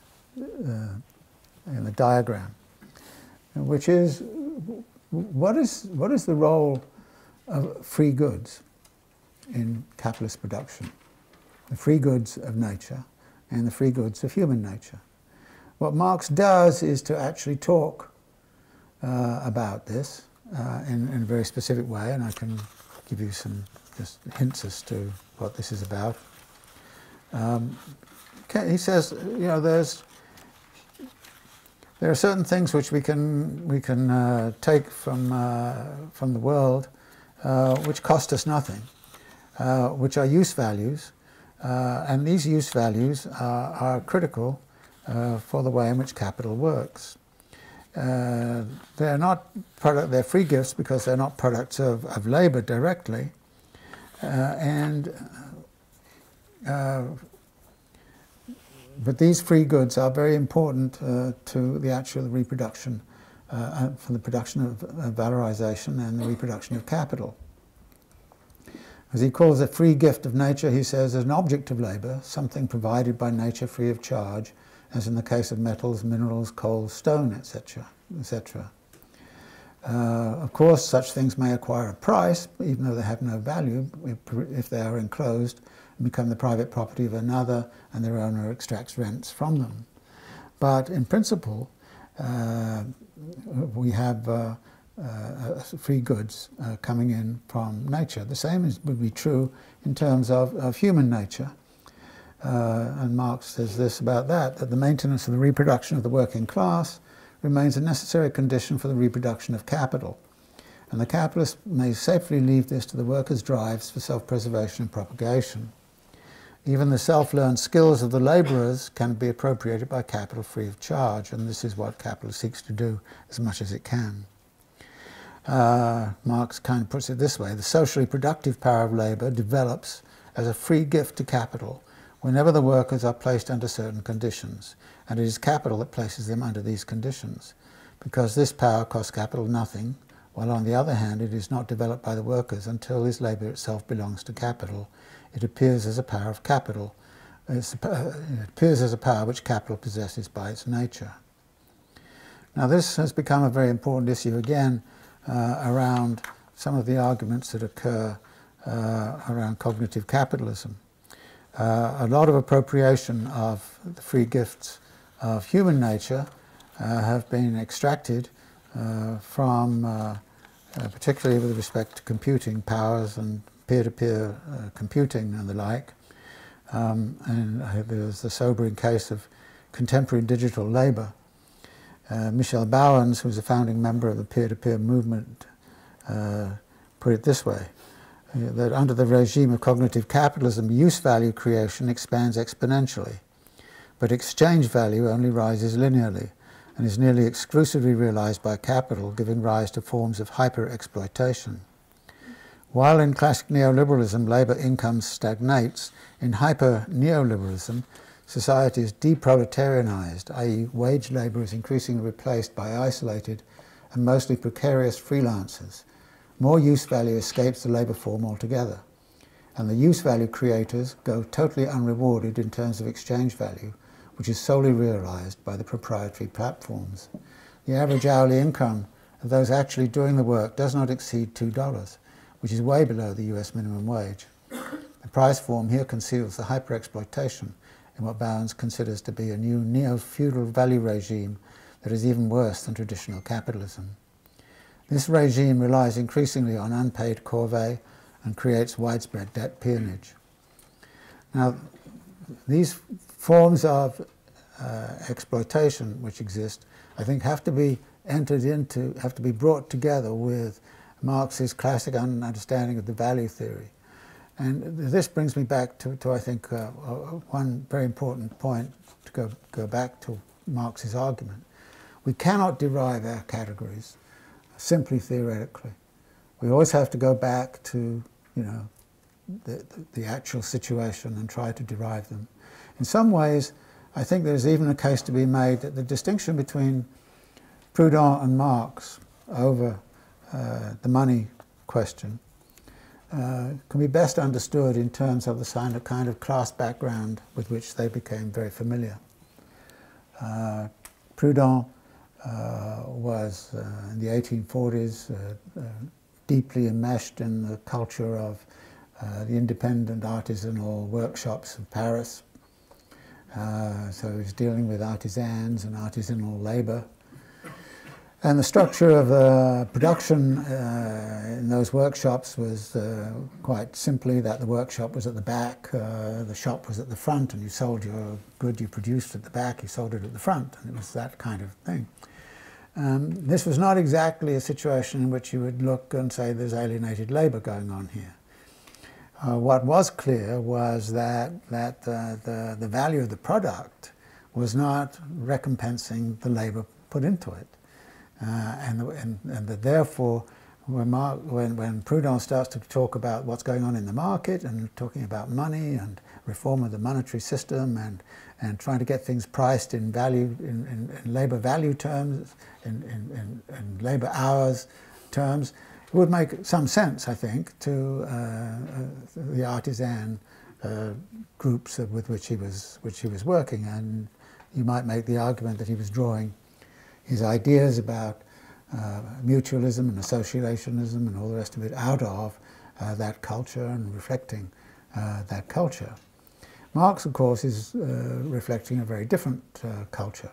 [SPEAKER 1] uh, in the diagram, which is what is what is the role of free goods in capitalist production, the free goods of nature and the free goods of human nature. What Marx does is to actually talk uh, about this uh, in, in a very specific way, and I can give you some just hints as to what this is about. Um, okay, he says, you know, there's there are certain things which we can we can uh, take from uh, from the world, uh, which cost us nothing, uh, which are use values, uh, and these use values are, are critical uh, for the way in which capital works. Uh, they're not product; they're free gifts because they're not products of, of labour directly. Uh, and uh, but these free goods are very important uh, to the actual reproduction, uh, for the production of uh, valorization and the reproduction of capital. As he calls a free gift of nature, he says, as an object of labour, something provided by nature free of charge, as in the case of metals, minerals, coal, stone, et cetera, et cetera. Uh, of course, such things may acquire a price, even though they have no value, if they are enclosed and become the private property of another and their owner extracts rents from them. But in principle, uh, we have uh, uh, free goods uh, coming in from nature. The same is, would be true in terms of, of human nature. Uh, and Marx says this about that, that the maintenance of the reproduction of the working class remains a necessary condition for the reproduction of capital, and the capitalist may safely leave this to the workers' drives for self-preservation and propagation. Even the self-learned skills of the labourers can be appropriated by capital free of charge, and this is what capital seeks to do as much as it can. Uh, Marx kind of puts it this way: the socially productive power of labour develops as a free gift to capital whenever the workers are placed under certain conditions, and it is capital that places them under these conditions. Because this power costs capital nothing, while on the other hand it is not developed by the workers until this labour itself belongs to capital. It appears as a power of capital. It's, uh, it appears as a power which capital possesses by its nature. Now this has become a very important issue again uh, around some of the arguments that occur uh, around cognitive capitalism. Uh, a lot of appropriation of the free gifts of human nature uh, have been extracted uh, from, uh, uh, particularly with respect to computing powers and peer-to-peer uh, computing and the like. Um, and uh, there's the sobering case of contemporary digital labour. Uh, Michel Bauwens, who's a founding member of the peer-to-peer movement, uh, put it this way, uh, that under the regime of cognitive capitalism, use value creation expands exponentially, but exchange value only rises linearly and is nearly exclusively realized by capital, giving rise to forms of hyper-exploitation. While in classic neoliberalism labour income stagnates, in hyper-neoliberalism society is deproletarianized, that is wage labour is increasingly replaced by isolated and mostly precarious freelancers. More use value escapes the labour form altogether, and the use value creators go totally unrewarded in terms of exchange value, which is solely realised by the proprietary platforms. The average hourly income of those actually doing the work does not exceed two dollars, which is way below the U S minimum wage. The price form here conceals the hyper-exploitation in what Bauwens considers to be a new neo-feudal value regime that is even worse than traditional capitalism. This regime relies increasingly on unpaid corvée and creates widespread debt peonage. Now, these forms of uh, exploitation which exist, I think, have to be entered into, have to be brought together with Marx's classic understanding of the value theory. And this brings me back to, to I think, uh, one very important point to go, go back to Marx's argument. We cannot derive our categories simply theoretically. We always have to go back to, you know, the, the, the actual situation and try to derive them. In some ways, I think there's even a case to be made that the distinction between Proudhon and Marx over uh, the money question Uh, can be best understood in terms of the kind of, kind of class background with which they became very familiar. Uh, Proudhon uh, was, uh, in the eighteen forties, uh, uh, deeply enmeshed in the culture of uh, the independent artisanal workshops of Paris. Uh, so he was dealing with artisans and artisanal labour. And the structure of uh, production uh, in those workshops was uh, quite simply that the workshop was at the back, uh, the shop was at the front, and you sold your good you produced at the back, you sold it at the front, and it was that kind of thing. Um, this was not exactly a situation in which you would look and say there's alienated labour going on here. Uh, what was clear was that, that uh, the, the value of the product was not recompensing the labour put into it. Uh, and, and, and that therefore, when, Mark, when, when Proudhon starts to talk about what's going on in the market and talking about money and reform of the monetary system and, and trying to get things priced in value, in, in, in labour value terms, in, in, in, in labour hours terms, it would make some sense, I think, to uh, uh, the artisan uh, groups with which he was, which he was working. And you might make the argument that he was drawing his ideas about uh, mutualism and associationism and all the rest of it out of uh, that culture and reflecting uh, that culture. Marx, of course, is uh, reflecting a very different uh, culture.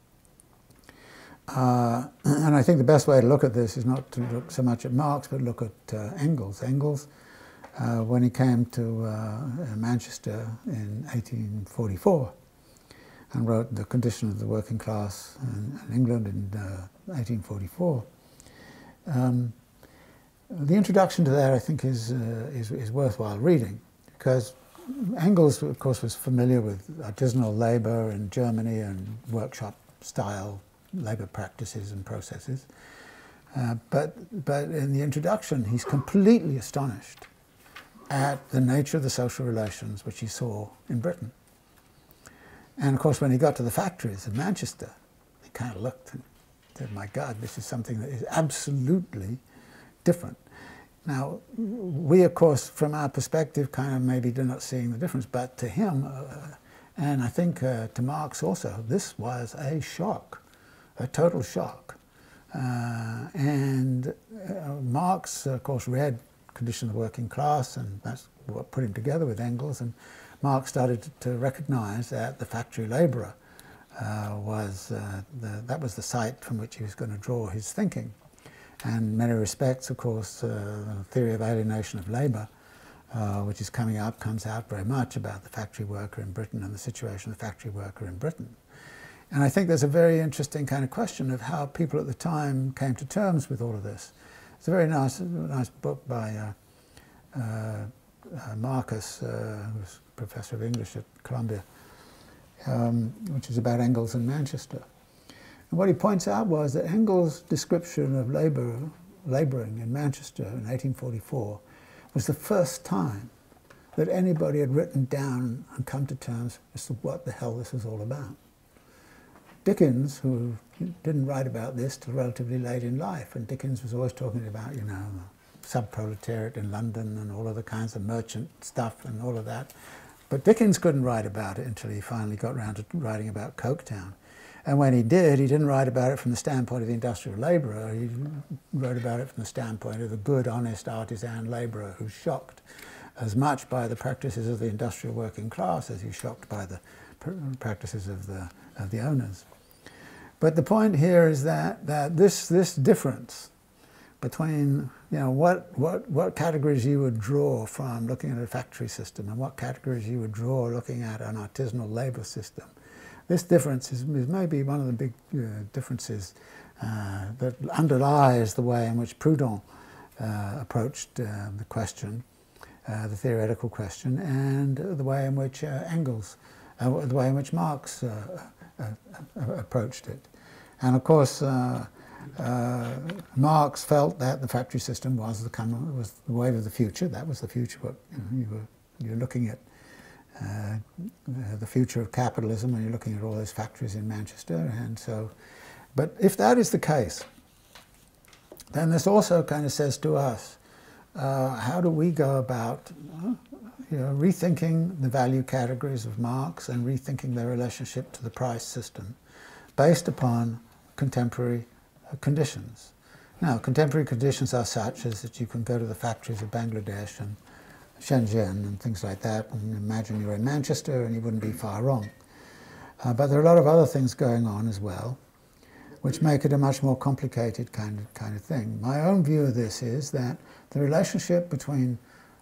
[SPEAKER 1] Uh, and I think the best way to look at this is not to look so much at Marx, but look at uh, Engels. Engels, uh, when he came to uh, Manchester in eighteen forty-four, and wrote The Condition of the Working Class in, in England in uh, eighteen forty-four. Um, the introduction to that, I think, is, uh, is, is worthwhile reading, because Engels, of course, was familiar with artisanal labour in Germany and workshop-style labour practices and processes. Uh, but, but in the introduction, he's completely astonished at the nature of the social relations which he saw in Britain. And of course, when he got to the factories in Manchester, he kind of looked and that, my God, this is something that is absolutely different. Now, we, of course, from our perspective, kind of maybe do not seeing the difference, but to him, uh, and I think uh, to Marx also, this was a shock, a total shock. Uh, and uh, Marx, of course, read Condition of the Working Class, and that's what put him together with Engels, and Marx started to, to recognize that the factory laborer uh, was, uh, the, that was the site from which he was going to draw his thinking. And in many respects, of course, uh, the theory of alienation of labor, uh, which is coming up, comes out very much about the factory worker in Britain and the situation of the factory worker in Britain. And I think there's a very interesting kind of question of how people at the time came to terms with all of this. It's a very nice, nice book by uh, uh, uh, Marcus, uh, who's professor of English at Columbia, um, which is about Engels in Manchester. And what he points out was that Engels' description of labor, labouring in Manchester in eighteen forty-four was the first time that anybody had written down and come to terms as to what the hell this was all about. Dickens, who didn't write about this till relatively late in life, and Dickens was always talking about, you know, sub-proletariat in London and all of the kinds of merchant stuff and all of that. But Dickens couldn't write about it until he finally got around to writing about Coketown. And when he did, he didn't write about it from the standpoint of the industrial labourer. He wrote about it from the standpoint of the good, honest artisan labourer who's shocked as much by the practices of the industrial working class as he's shocked by the pr practices of the, of the owners. But the point here is that, that this, this difference between, you know, what, what, what categories you would draw from looking at a factory system and what categories you would draw looking at an artisanal labour system, this difference is, is maybe one of the big uh, differences uh, that underlies the way in which Proudhon uh, approached uh, the question, uh, the theoretical question, and the way in which uh, Engels, uh, the way in which Marx uh, uh, uh, approached it. And of course, uh, uh, Marx felt that the factory system was the, kind of, was the wave of the future. That was the future. What, you know, you were, you're looking at Uh, the future of capitalism when you're looking at all those factories in Manchester. And so, but if that is the case, then this also kind of says to us, uh, how do we go about uh, you know, rethinking the value categories of Marx and rethinking their relationship to the price system based upon contemporary uh, conditions. Now, contemporary conditions are such as that you can go to the factories of Bangladesh and Shenzhen and things like that, and imagine you're in Manchester and you wouldn't be far wrong. Uh, but there are a lot of other things going on as well, which make it a much more complicated kind of, kind of thing. My own view of this is that the relationship between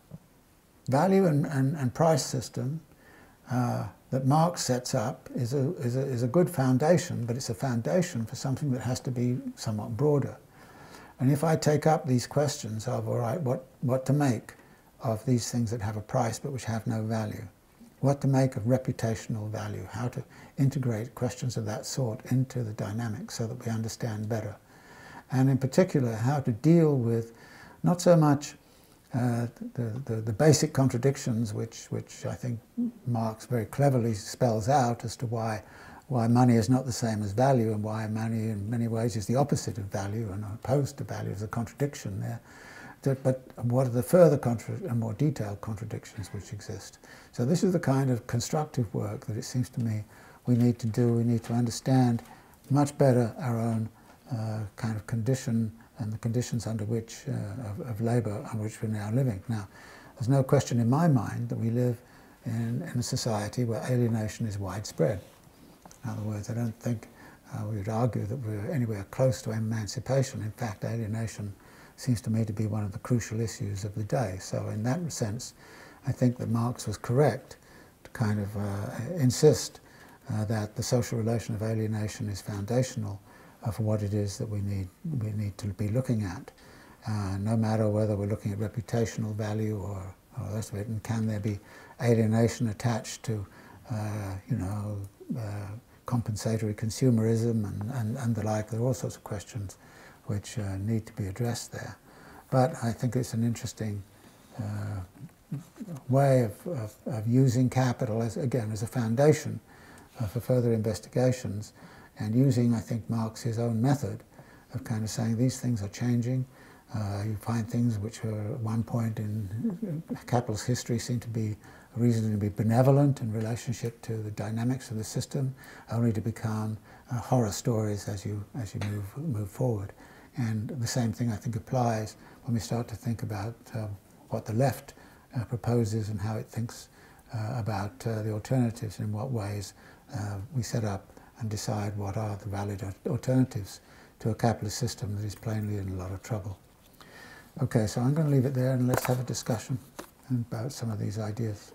[SPEAKER 1] value and, and, and price system uh, that Marx sets up is a, is, a, is a good foundation, but it's a foundation for something that has to be somewhat broader. And if I take up these questions of, all right, what, what to make of these things that have a price but which have no value, what to make of reputational value, how to integrate questions of that sort into the dynamics so that we understand better. And in particular, how to deal with not so much uh, the, the, the basic contradictions which, which I think Marx very cleverly spells out as to why, why money is not the same as value and why money in many ways is the opposite of value and opposed to value. There's a contradiction there. But what are the further and more detailed contradictions which exist? So this is the kind of constructive work that it seems to me we need to do. We need to understand much better our own uh, kind of condition and the conditions under which, uh, of, of labour on which we're now living. Now, there's no question in my mind that we live in, in a society where alienation is widespread. In other words, I don't think uh, we would argue that we're anywhere close to emancipation. In fact, alienation seems to me to be one of the crucial issues of the day. So in that sense, I think that Marx was correct to kind of uh, insist uh, that the social relation of alienation is foundational uh, for what it is that we need, we need to be looking at, uh, no matter whether we're looking at reputational value or, or the rest of it, and can there be alienation attached to, uh, you know, uh, compensatory consumerism and, and, and the like. There are all sorts of questions which uh, need to be addressed there. But I think it's an interesting uh, way of, of, of using capital, as, again, as a foundation uh, for further investigations and using, I think, Marx's own method of kind of saying these things are changing. Uh, you find things which are at one point in capitalist history seem to be a reason to be benevolent in relationship to the dynamics of the system, only to become uh, horror stories as you as you move move forward. And the same thing, I think, applies when we start to think about uh, what the left uh, proposes and how it thinks uh, about uh, the alternatives, and in what ways uh, we set up and decide what are the valid alternatives to a capitalist system that is plainly in a lot of trouble. Okay, so I'm going to leave it there and let's have a discussion about some of these ideas.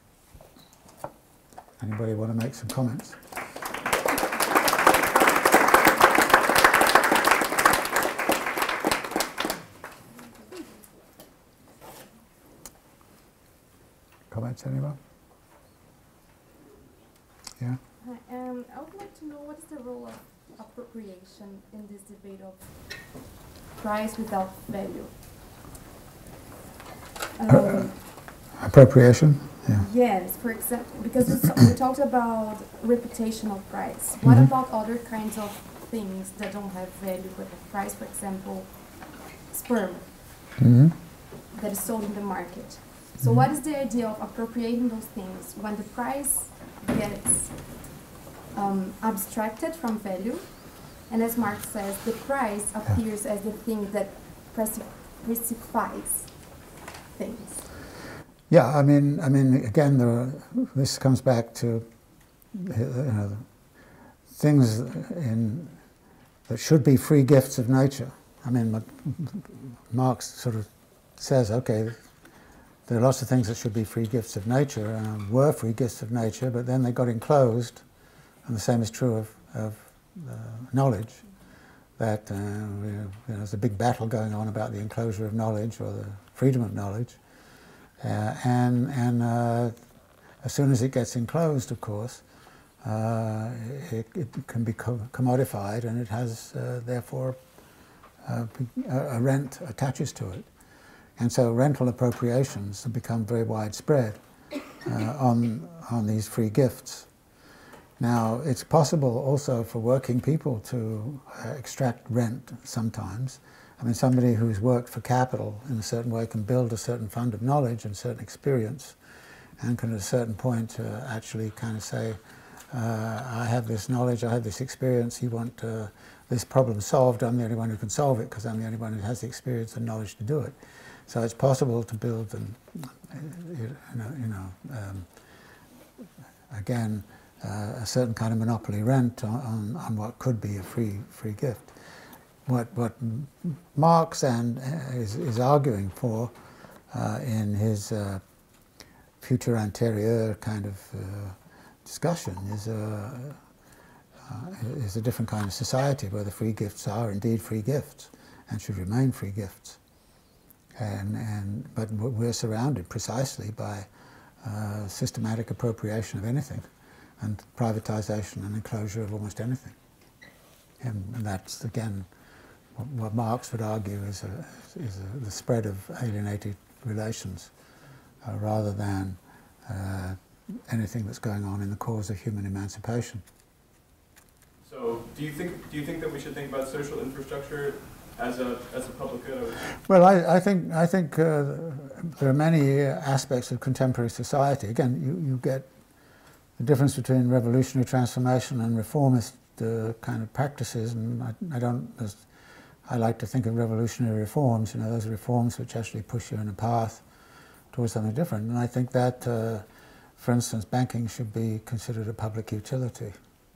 [SPEAKER 1] Anybody want to make some comments? Comments, anyone? Yeah?
[SPEAKER 2] Hi, um, I would like to know what is the role of appropriation in this debate of price without value? Um,
[SPEAKER 1] uh, appropriation? Yeah.
[SPEAKER 2] Yes, for example, because we, we talked about reputational price. What
[SPEAKER 1] Mm-hmm.
[SPEAKER 2] about other kinds of things that don't have value but have price? For example, sperm
[SPEAKER 1] Mm-hmm.
[SPEAKER 2] that is sold in the market. So
[SPEAKER 1] Mm-hmm.
[SPEAKER 2] what is the idea of appropriating those things when the price gets um, abstracted from value? And as Marx says, the price appears as the thing that specifies things.
[SPEAKER 1] Yeah, I mean, I mean, again, there are, this comes back to you know, things in that should be free gifts of nature. I mean, Marx sort of says, okay, there are lots of things that should be free gifts of nature, and were free gifts of nature, but then they got enclosed, and the same is true of, of uh, knowledge, that uh, you know, there's a big battle going on about the enclosure of knowledge or the freedom of knowledge. Uh, and and uh, as soon as it gets enclosed, of course, uh, it, it can be co commodified, and it has, uh, therefore, uh, a rent attaches to it. And so rental appropriations have become very widespread uh, on, on these free gifts. Now, it's possible also for working people to uh, extract rent sometimes. I mean, somebody who's worked for capital in a certain way can build a certain fund of knowledge and certain experience, and can at a certain point uh, actually kind of say, uh, I have this knowledge, I have this experience, you want uh, this problem solved, I'm the only one who can solve it because I'm the only one who has the experience and knowledge to do it. So it's possible to build, an, you know, you know um, again, uh, a certain kind of monopoly rent on, on, on what could be a free free gift. What what Marx and is, is arguing for uh, in his uh, future anterior kind of uh, discussion is a uh, is a different kind of society where the free gifts are indeed free gifts and should remain free gifts. And, and, but we're surrounded precisely by uh, systematic appropriation of anything, and privatization and enclosure of almost anything. And, and that's, again, what, what Marx would argue is, a, is a, the spread of alienated relations, uh, rather than uh, anything that's going on in the cause of human emancipation.
[SPEAKER 3] So, do you think, do you think that we should think about social infrastructure as a, as a public good?
[SPEAKER 1] Well, I, I think, I think uh, there are many aspects of contemporary society. Again, you, you get the difference between revolutionary transformation and reformist uh, kind of practices, and I, I don't, as I like to think of revolutionary reforms, you know, those reforms which actually push you in a path towards something different. And I think that, uh, for instance, banking should be considered a public utility.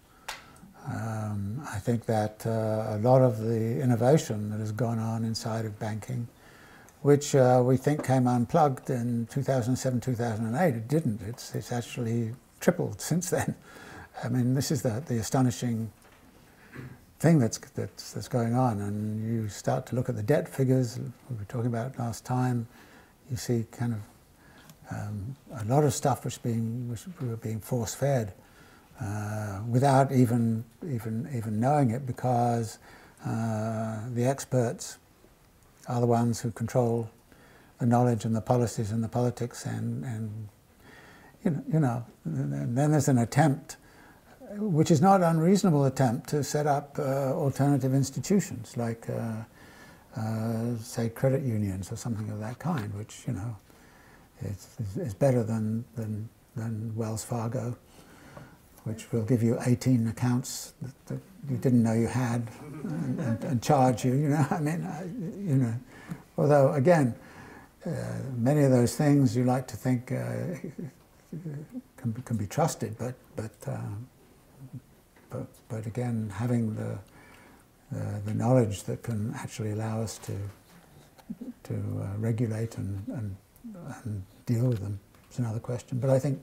[SPEAKER 1] Um, I think that uh, a lot of the innovation that has gone on inside of banking, which uh, we think came unplugged in two thousand seven, two thousand eight, it didn't. It's, it's actually tripled since then. I mean, this is the, the astonishing thing that's, that's, that's going on. And you start to look at the debt figures we were talking about last time, you see kind of um, a lot of stuff which, being, which were being force-fed. Uh, without even, even, even knowing it, because uh, the experts are the ones who control the knowledge and the policies and the politics, and, and you know, you know, and then there's an attempt which is not an unreasonable attempt to set up uh, alternative institutions like, uh, uh, say, credit unions or something of that kind, which, you know, is, is better than, than, than Wells Fargo, which will give you eighteen accounts that, that you didn't know you had and, and, and charge you, you know, I mean, I, you know, although, again, uh, many of those things you like to think uh, can, can be trusted, but, but, uh, but, but again, having the, uh, the knowledge that can actually allow us to, to uh, regulate and, and, and deal with them is another question. But I think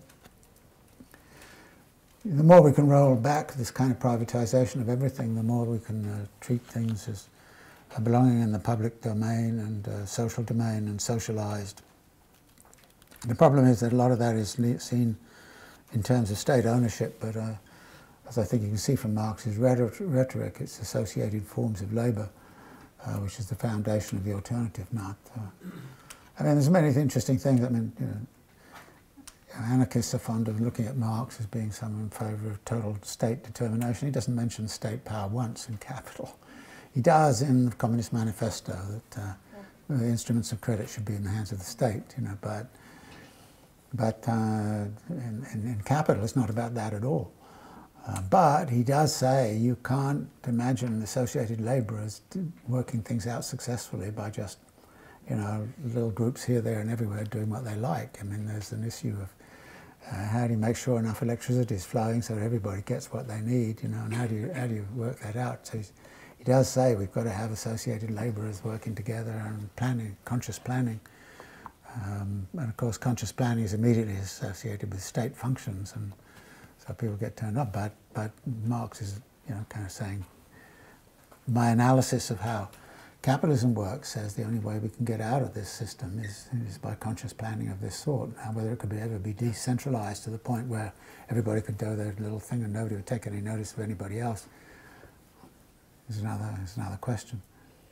[SPEAKER 1] the more we can roll back this kind of privatization of everything, the more we can uh, treat things as uh, belonging in the public domain and uh, social domain and socialized. The problem is that a lot of that is seen in terms of state ownership, but uh, as I think you can see from Marx's rhetoric, it's associated forms of labour, uh, which is the foundation of the alternative, not... Uh, I mean, there's many interesting things. I mean, you know, anarchists are fond of looking at Marx as being someone in favour of total state determination. He doesn't mention state power once in Capital. He does in the Communist Manifesto that uh, the instruments of credit should be in the hands of the state, you know, but, but uh, in, in, in Capital it's not about that at all. Uh, but he does say you can't imagine associated labourers working things out successfully by just, you know, little groups here, there and everywhere doing what they like. I mean, there's an issue of uh, how do you make sure enough electricity is flowing so that everybody gets what they need, you know, and how do you, how do you work that out? So he's, he does say we've got to have associated labourers working together and planning, conscious planning. Um, and of course, conscious planning is immediately associated with state functions, and so people get turned up. But, but Marx is, you know, kind of saying, my analysis of how capitalism works says the only way we can get out of this system is, is by conscious planning of this sort. Now, whether it could be, ever be decentralized to the point where everybody could do their little thing and nobody would take any notice of anybody else is another, is another question.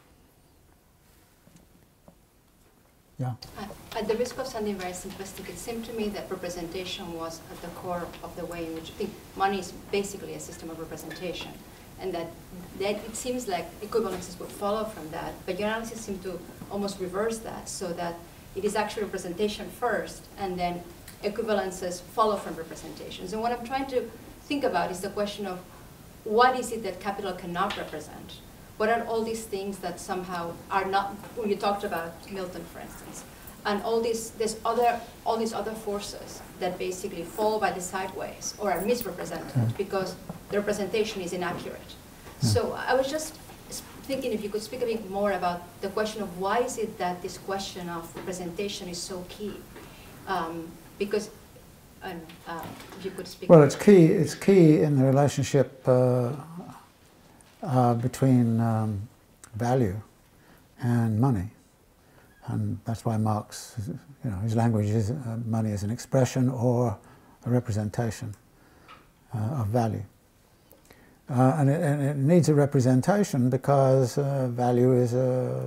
[SPEAKER 1] Yeah?
[SPEAKER 4] At the risk of sounding very simplistic, it seemed to me that representation was at the core of the way in which I think money is basically a system of representation. And that, that it seems like equivalences would follow from that, but your analysis seemed to almost reverse that, so that it is actually representation first, and then equivalences follow from representations. And what I'm trying to think about is the question of what is it that capital cannot represent? What are all these things that somehow are not, when you talked about Milton, for instance, and all these, this other, all these other forces that basically fall by the sideways or are misrepresented mm. because the representation is inaccurate. Mm. So I was just thinking if you could speak a bit more about the question of why is it that this question of representation is so key? Um, because, um, uh, if you could speak.
[SPEAKER 1] Well, it's key. It's key in the relationship uh, uh, between um, value and money. And that's why Marx, you know, his language is uh, money as an expression or a representation uh, of value. Uh, and, it, and it needs a representation because uh, value is, a,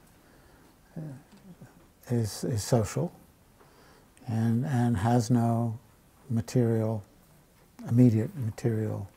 [SPEAKER 1] is, is social and, and has no material, immediate material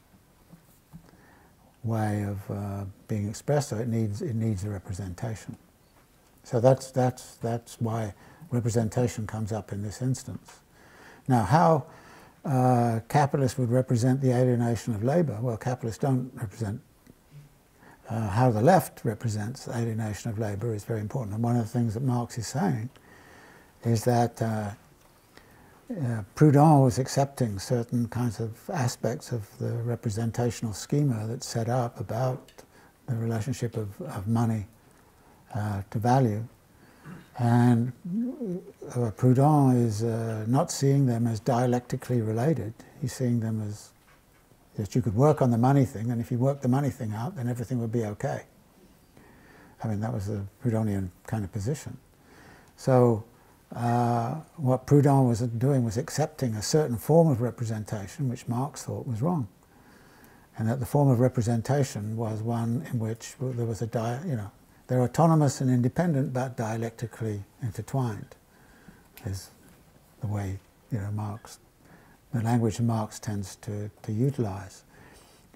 [SPEAKER 1] way of uh, being expressed, so it needs, it needs a representation. So that's, that's, that's why representation comes up in this instance. Now, how uh, capitalists would represent the alienation of labour? Well, capitalists don't represent. Uh, how the left represents alienation of labour is very important. And one of the things that Marx is saying is that uh, uh, Proudhon was accepting certain kinds of aspects of the representational schema that's set up about the relationship of, of money Uh, to value, and uh, Proudhon is uh, not seeing them as dialectically related. He's seeing them as that you could work on the money thing, and if you work the money thing out, then everything would be okay. I mean, that was the Proudhonian kind of position. So uh, what Proudhon was doing was accepting a certain form of representation which Marx thought was wrong, and that the form of representation was one in which there was a di you know they're autonomous and independent, but dialectically intertwined, is the way, you know, Marx, the language Marx tends to, to utilize.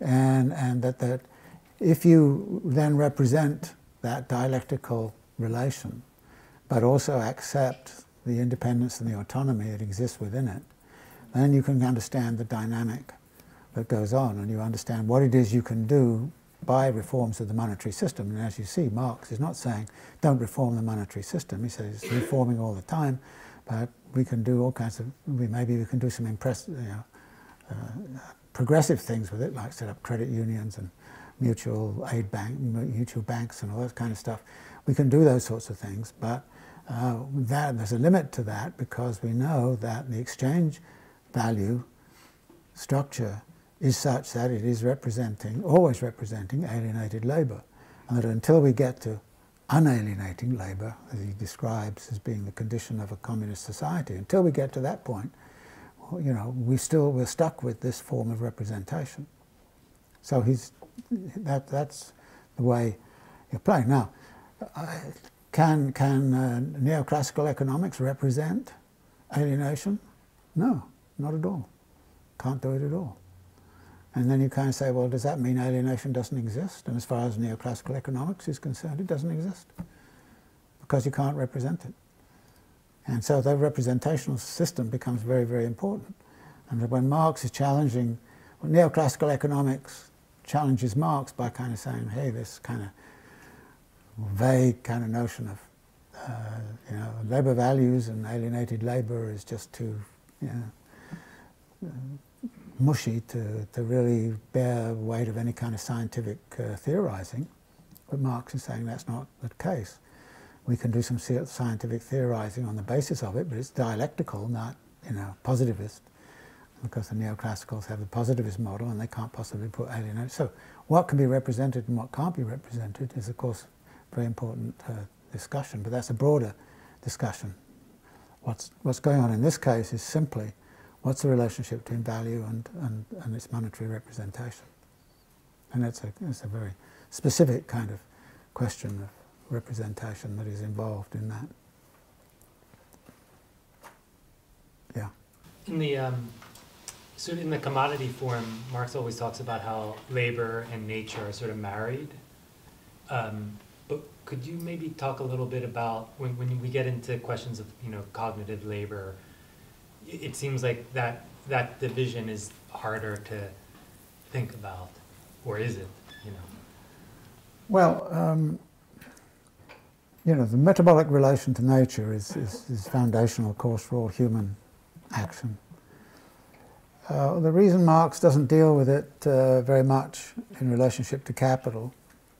[SPEAKER 1] and, and that, that if you then represent that dialectical relation, but also accept the independence and the autonomy that exists within it, then you can understand the dynamic that goes on, and you understand what it is you can do by reforms of the monetary system. And as you see, Marx is not saying, don't reform the monetary system. He says it's reforming all the time, but we can do all kinds of, we, maybe we can do some impressive, you know, uh, progressive things with it, like set up credit unions and mutual aid bank, mutual banks and all that kind of stuff. We can do those sorts of things, but uh, that, there's a limit to that, because we know that the exchange value structure is such that it is representing, always representing, alienated labour, and that until we get to unalienating labour, as he describes as being the condition of a communist society, until we get to that point, you know, we still, we're stuck with this form of representation. So he's, that, that's the way you're playing. Now, uh, can, can uh, neoclassical economics represent alienation? No, not at all. Can't do it at all. And then you kind of say, well, does that mean alienation doesn't exist? And as far as neoclassical economics is concerned, it doesn't exist, because you can't represent it. And so the representational system becomes very, very important. And when Marx is challenging, well, neoclassical economics challenges Marx by kind of saying, hey, this kind of vague kind of notion of, uh, you know, labour values and alienated labour is just too, you know, uh, mushy to, to really bear weight of any kind of scientific uh, theorizing. But Marx is saying that's not the case. We can do some scientific theorizing on the basis of it, but it's dialectical, not, you know, positivist, because the neoclassicals have the positivist model and they can't possibly put alienation. So what can be represented and what can't be represented is, of course, a very important uh, discussion, but that's a broader discussion. What's, what's going on in this case is simply what's the relationship between value and, and, and its monetary representation. And it's a, it's a very specific kind of question of representation that is involved in that. Yeah.
[SPEAKER 5] In the um, sort of in the commodity form, Marx always talks about how labor and nature are sort of married. Um, but could you maybe talk a little bit about when when we get into questions of, you know, cognitive labor? It seems like that that division is harder to think about, or is it? You know.
[SPEAKER 1] Well. Um, You know, the metabolic relation to nature is, is, is foundational, of course, for all human action. Uh, the reason Marx doesn't deal with it uh, very much in relationship to capital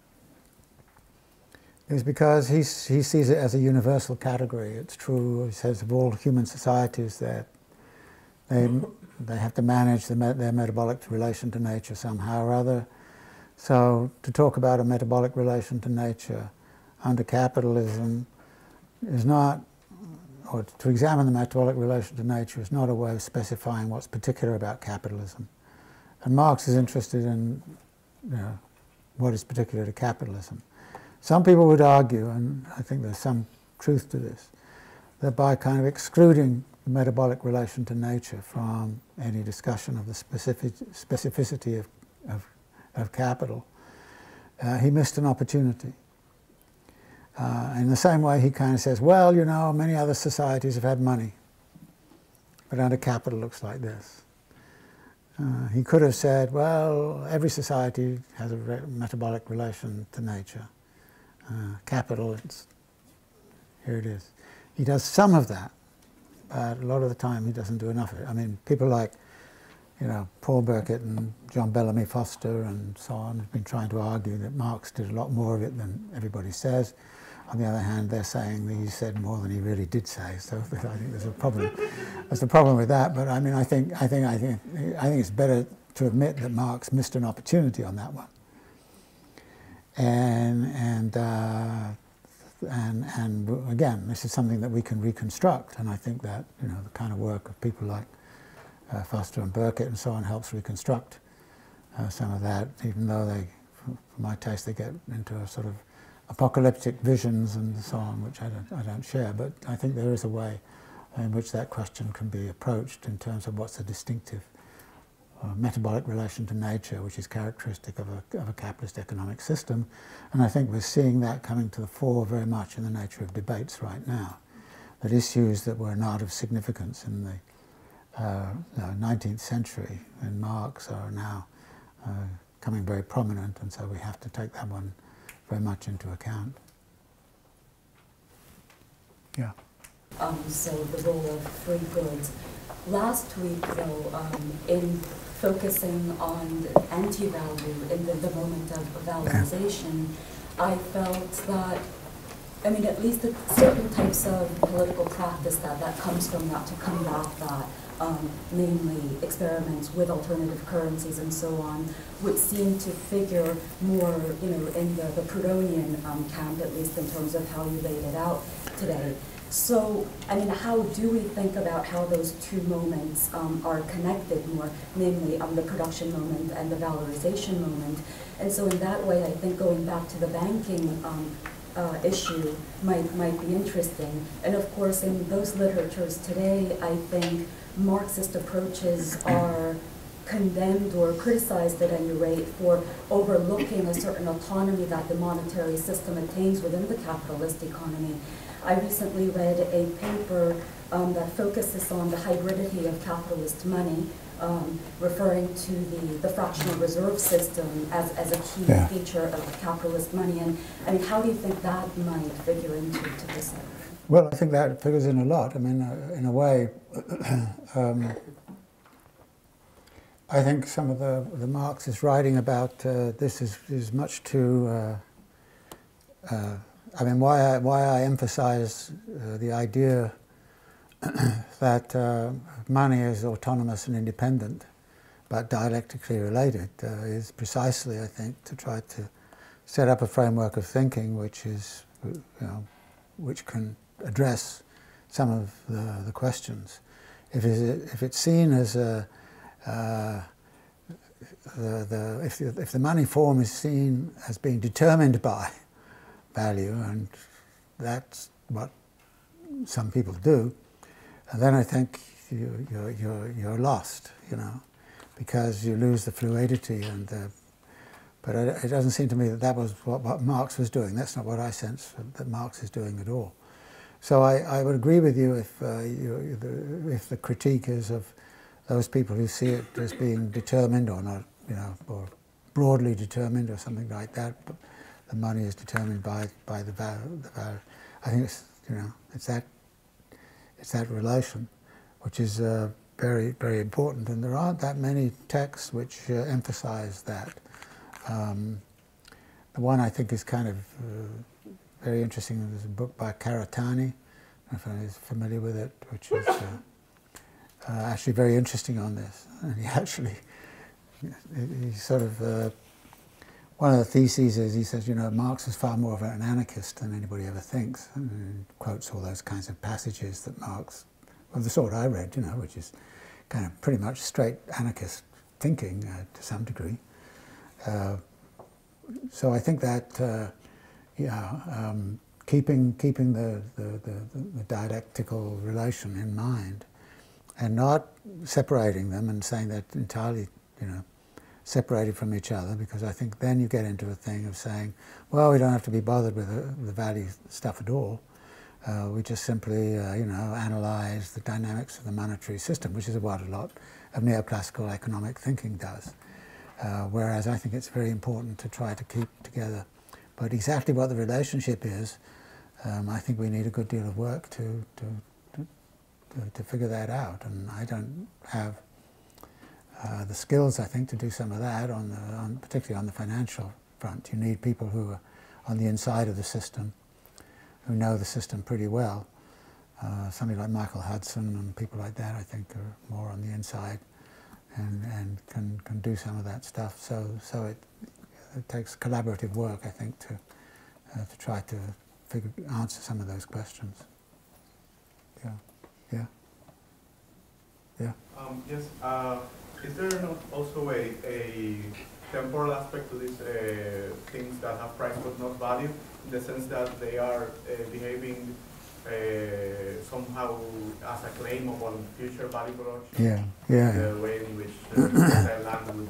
[SPEAKER 1] is because he's, he sees it as a universal category. It's true, he says, of all human societies that they, they have to manage the, their metabolic relation to nature somehow or other. So to talk about a metabolic relation to nature under capitalism is not, or to examine the metabolic relation to nature is not a way of specifying what's particular about capitalism. And Marx is interested in, you know, what is particular to capitalism. Some people would argue, and I think there's some truth to this, that by kind of excluding the metabolic relation to nature from any discussion of the specific, specificity of, of, of capital, uh, he missed an opportunity. Uh, in the same way, he kind of says, well, you know, many other societies have had money, but under capital looks like this. Uh, he could have said, well, every society has a re metabolic relation to nature. Uh, capital, it's, here it is. He does some of that, but a lot of the time he doesn't do enough of it. I mean, people like, you know, Paul Burkett and John Bellamy Foster and so on have been trying to argue that Marx did a lot more of it than everybody says. On the other hand, they're saying that he said more than he really did say. So I think there's a problem. There's a problem with that. But I mean, I think I think I think I think it's better to admit that Marx missed an opportunity on that one. And and uh, and and again, this is something that we can reconstruct. And I think that, you know, the kind of work of people like uh, Foster and Burkett and so on helps reconstruct uh, some of that. Even though they, for my taste, they get into a sort of apocalyptic visions and so on, which I don't, I don't share, but I think there is a way in which that question can be approached in terms of what's the distinctive a metabolic relation to nature, which is characteristic of a, of a capitalist economic system. And I think we're seeing that coming to the fore very much in the nature of debates right now. That issues that were not of significance in the uh, no, nineteenth century in Marx are now uh, coming very prominent, and so we have to take that one very much into account. Yeah.
[SPEAKER 6] Um, so the role of free goods. Last week, though, um, in focusing on the anti-value in the, the moment of valorization, I felt that, I mean, at least the certain types of political practice that, that comes from that to combat that, um, namely experiments with alternative currencies and so on, would seem to figure more, you know, in the, the Proudhonian um, camp, at least in terms of how you laid it out today. So, I mean, how do we think about how those two moments um, are connected more, namely um, the production moment and the valorization moment? And so in that way, I think going back to the banking um, uh, issue might, might be interesting. And of course, in those literatures today, I think Marxist approaches are condemned or criticized at any rate for overlooking a certain autonomy that the monetary system attains within the capitalist economy. I recently read a paper um, that focuses on the hybridity of capitalist money, um, referring to the, the fractional reserve system as, as a key yeah. feature of capitalist money. And I mean, how do you think that might figure into to this area?
[SPEAKER 1] Well, I think that figures in a lot. I mean, uh, in a way, um, I think some of the, the Marx is writing about uh, this is, is much too uh, uh, I mean, why I, why I emphasize uh, the idea that uh, money is autonomous and independent, but dialectically related, uh, is precisely, I think, to try to set up a framework of thinking which is, you know, which can address some of the, the questions. If it's, if it's seen as a, uh, the, the, if, the, if the money form is seen as being determined by value, and that's what some people do, and then I think you, you're, you're, you're lost, you know, because you lose the fluidity. And the, but it, it doesn't seem to me that that was what, what Marx was doing. That's not what I sense that Marx is doing at all. So I, I would agree with you if, uh, you, the, if the critique is of those people who see it as being determined or not, you know, or broadly determined or something like that. But the money is determined by by the value. The value. I think it's, you know, it's that it's that relation, which is uh, very very important. And there aren't that many texts which uh, emphasize that. Um, the one I think is kind of uh, very interesting. There's a book by Karatani, I don't know if anybody's familiar with it, which is uh, uh, actually very interesting on this. And he actually he sort of. Uh, One of the theses is, he says, you know, Marx is far more of an anarchist than anybody ever thinks, and he quotes all those kinds of passages that Marx, well, the sort I read, you know, which is kind of pretty much straight anarchist thinking uh, to some degree. Uh, so I think that, uh, yeah, um, keeping keeping the, the, the, the dialectical relation in mind, and not separating them and saying that entirely, you know, separated from each other, because I think then you get into a thing of saying, well, we don't have to be bothered with the, the value stuff at all. Uh, we just simply, uh, you know, analyze the dynamics of the monetary system, which is what a lot of neoclassical economic thinking does. Uh, whereas I think it's very important to try to keep together. But exactly what the relationship is, um, I think we need a good deal of work to, to, to, to, to figure that out. And I don't have Uh, the skills, I think, to do some of that, on the, on, particularly on the financial front. You need people who are on the inside of the system, who know the system pretty well. Uh, somebody like Michael Hudson and people like that, I think, are more on the inside and, and can, can do some of that stuff. So, so it, it takes collaborative work, I think, to, uh, to try to figure, answer some of those questions. Yeah, yeah, yeah.
[SPEAKER 3] Um, yes. Uh, Is there not also a, a temporal aspect to these uh, things that have price but not value, in the sense that they are uh, behaving uh, somehow as a claim upon future value production?
[SPEAKER 1] Yeah, yeah.
[SPEAKER 3] The way in which uh,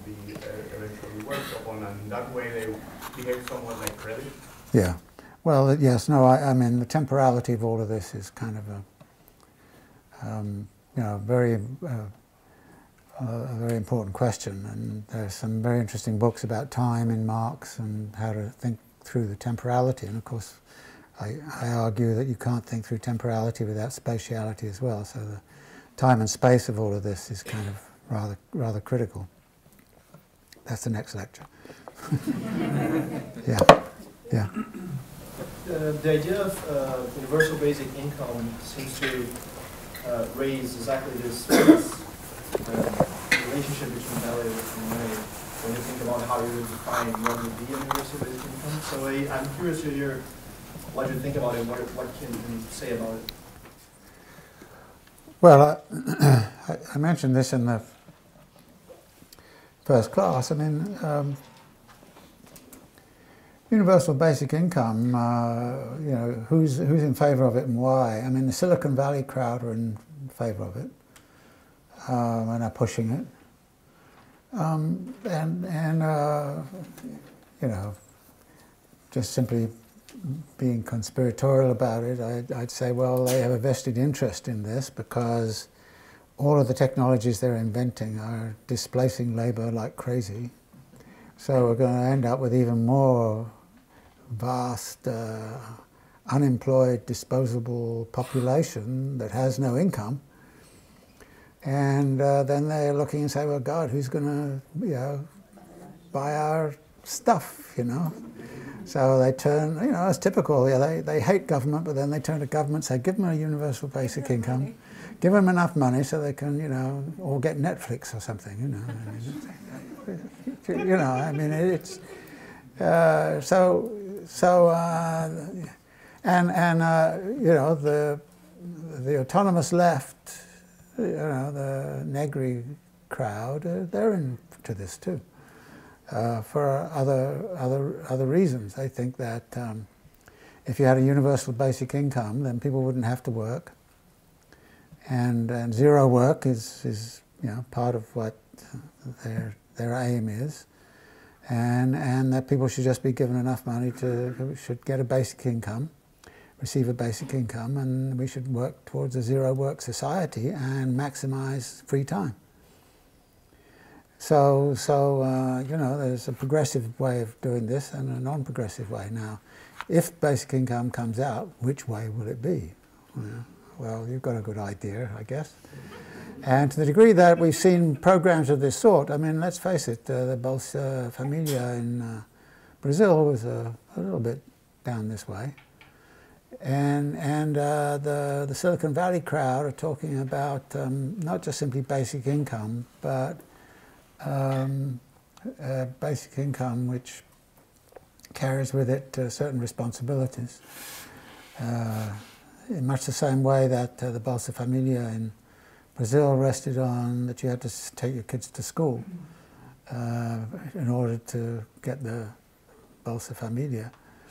[SPEAKER 3] be uh, eventually worked upon, and that way they behave somewhat like credit.
[SPEAKER 1] Yeah. Well, yes, no, I, I mean, the temporality of all of this is kind of a, um, you know, very, uh, a very important question, and there's some very interesting books about time in Marx and how to think through the temporality, and of course, I, I argue that you can't think through temporality without spatiality as well, so the time and space of all of this is kind of rather, rather critical. That's the next lecture. Yeah, yeah.
[SPEAKER 7] Uh, the idea of uh, universal basic income seems to uh, raise exactly this, this uh, relationship between value and money when you think about how you would define what would be a universal basic income. So I, I'm curious to hear what you think about it. What, what can you say about it?
[SPEAKER 1] Well, I, I mentioned this in the first class. I mean, um, universal basic income, uh, you know, who's, who's in favour of it and why? I mean, the Silicon Valley crowd are in favour of it, um, and are pushing it. Um, and, and uh, you know, just simply being conspiratorial about it, I'd, I'd say, well, they have a vested interest in this because all of the technologies they're inventing are displacing labour like crazy. So we're going to end up with even more vast, uh, unemployed, disposable population that has no income. And uh, then they're looking and say, well, God, who's going to, you know, buy our stuff, you know? So they turn, you know, it's typical. Yeah, they, they hate government, but then they turn to government and say, give them a universal basic income, give them enough money so they can, you know, or get Netflix or something, you know. I mean, you know, I mean, it's, uh, so, so, uh, and, and uh, you know, the, the autonomous left, you know, the Negri crowd, uh, they're into this too. Uh, for other, other, other reasons. They think that um, if you had a universal basic income, then people wouldn't have to work. And, and zero work is, is, you know, part of what their, their aim is. And, and that people should just be given enough money to, should get a basic income, receive a basic income, and we should work towards a zero work society and maximize free time. So, so uh, you know, there's a progressive way of doing this and a non-progressive way. Now, if basic income comes out, which way will it be? Well, well, you've got a good idea, I guess. And to the degree that we've seen programs of this sort, I mean, let's face it, uh, the Bolsa Familia in uh, Brazil was a, a little bit down this way. And, and uh, the, the Silicon Valley crowd are talking about um, not just simply basic income, but Um, uh, basic income which carries with it uh, certain responsibilities. Uh, in much the same way that uh, the Bolsa Familia in Brazil rested on that you had to take your kids to school uh, in order to get the Bolsa Familia.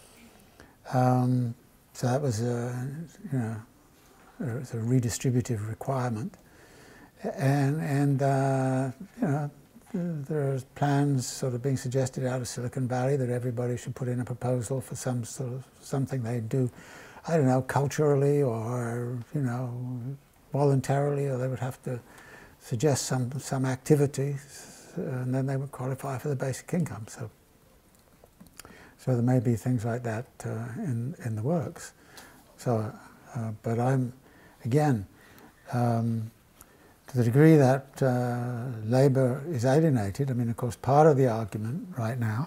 [SPEAKER 1] Um, so that was a, you know, a, a redistributive requirement. And, and uh, you know, there's plans sort of being suggested out of Silicon Valley that everybody should put in a proposal for some sort of something they do, I don't know, culturally or, you know, voluntarily, or they would have to suggest some, some activities, and then they would qualify for the basic income. So, so there may be things like that uh, in, in the works. So, uh, but I'm, again, um, to the degree that uh, labour is alienated, I mean, of course, part of the argument right now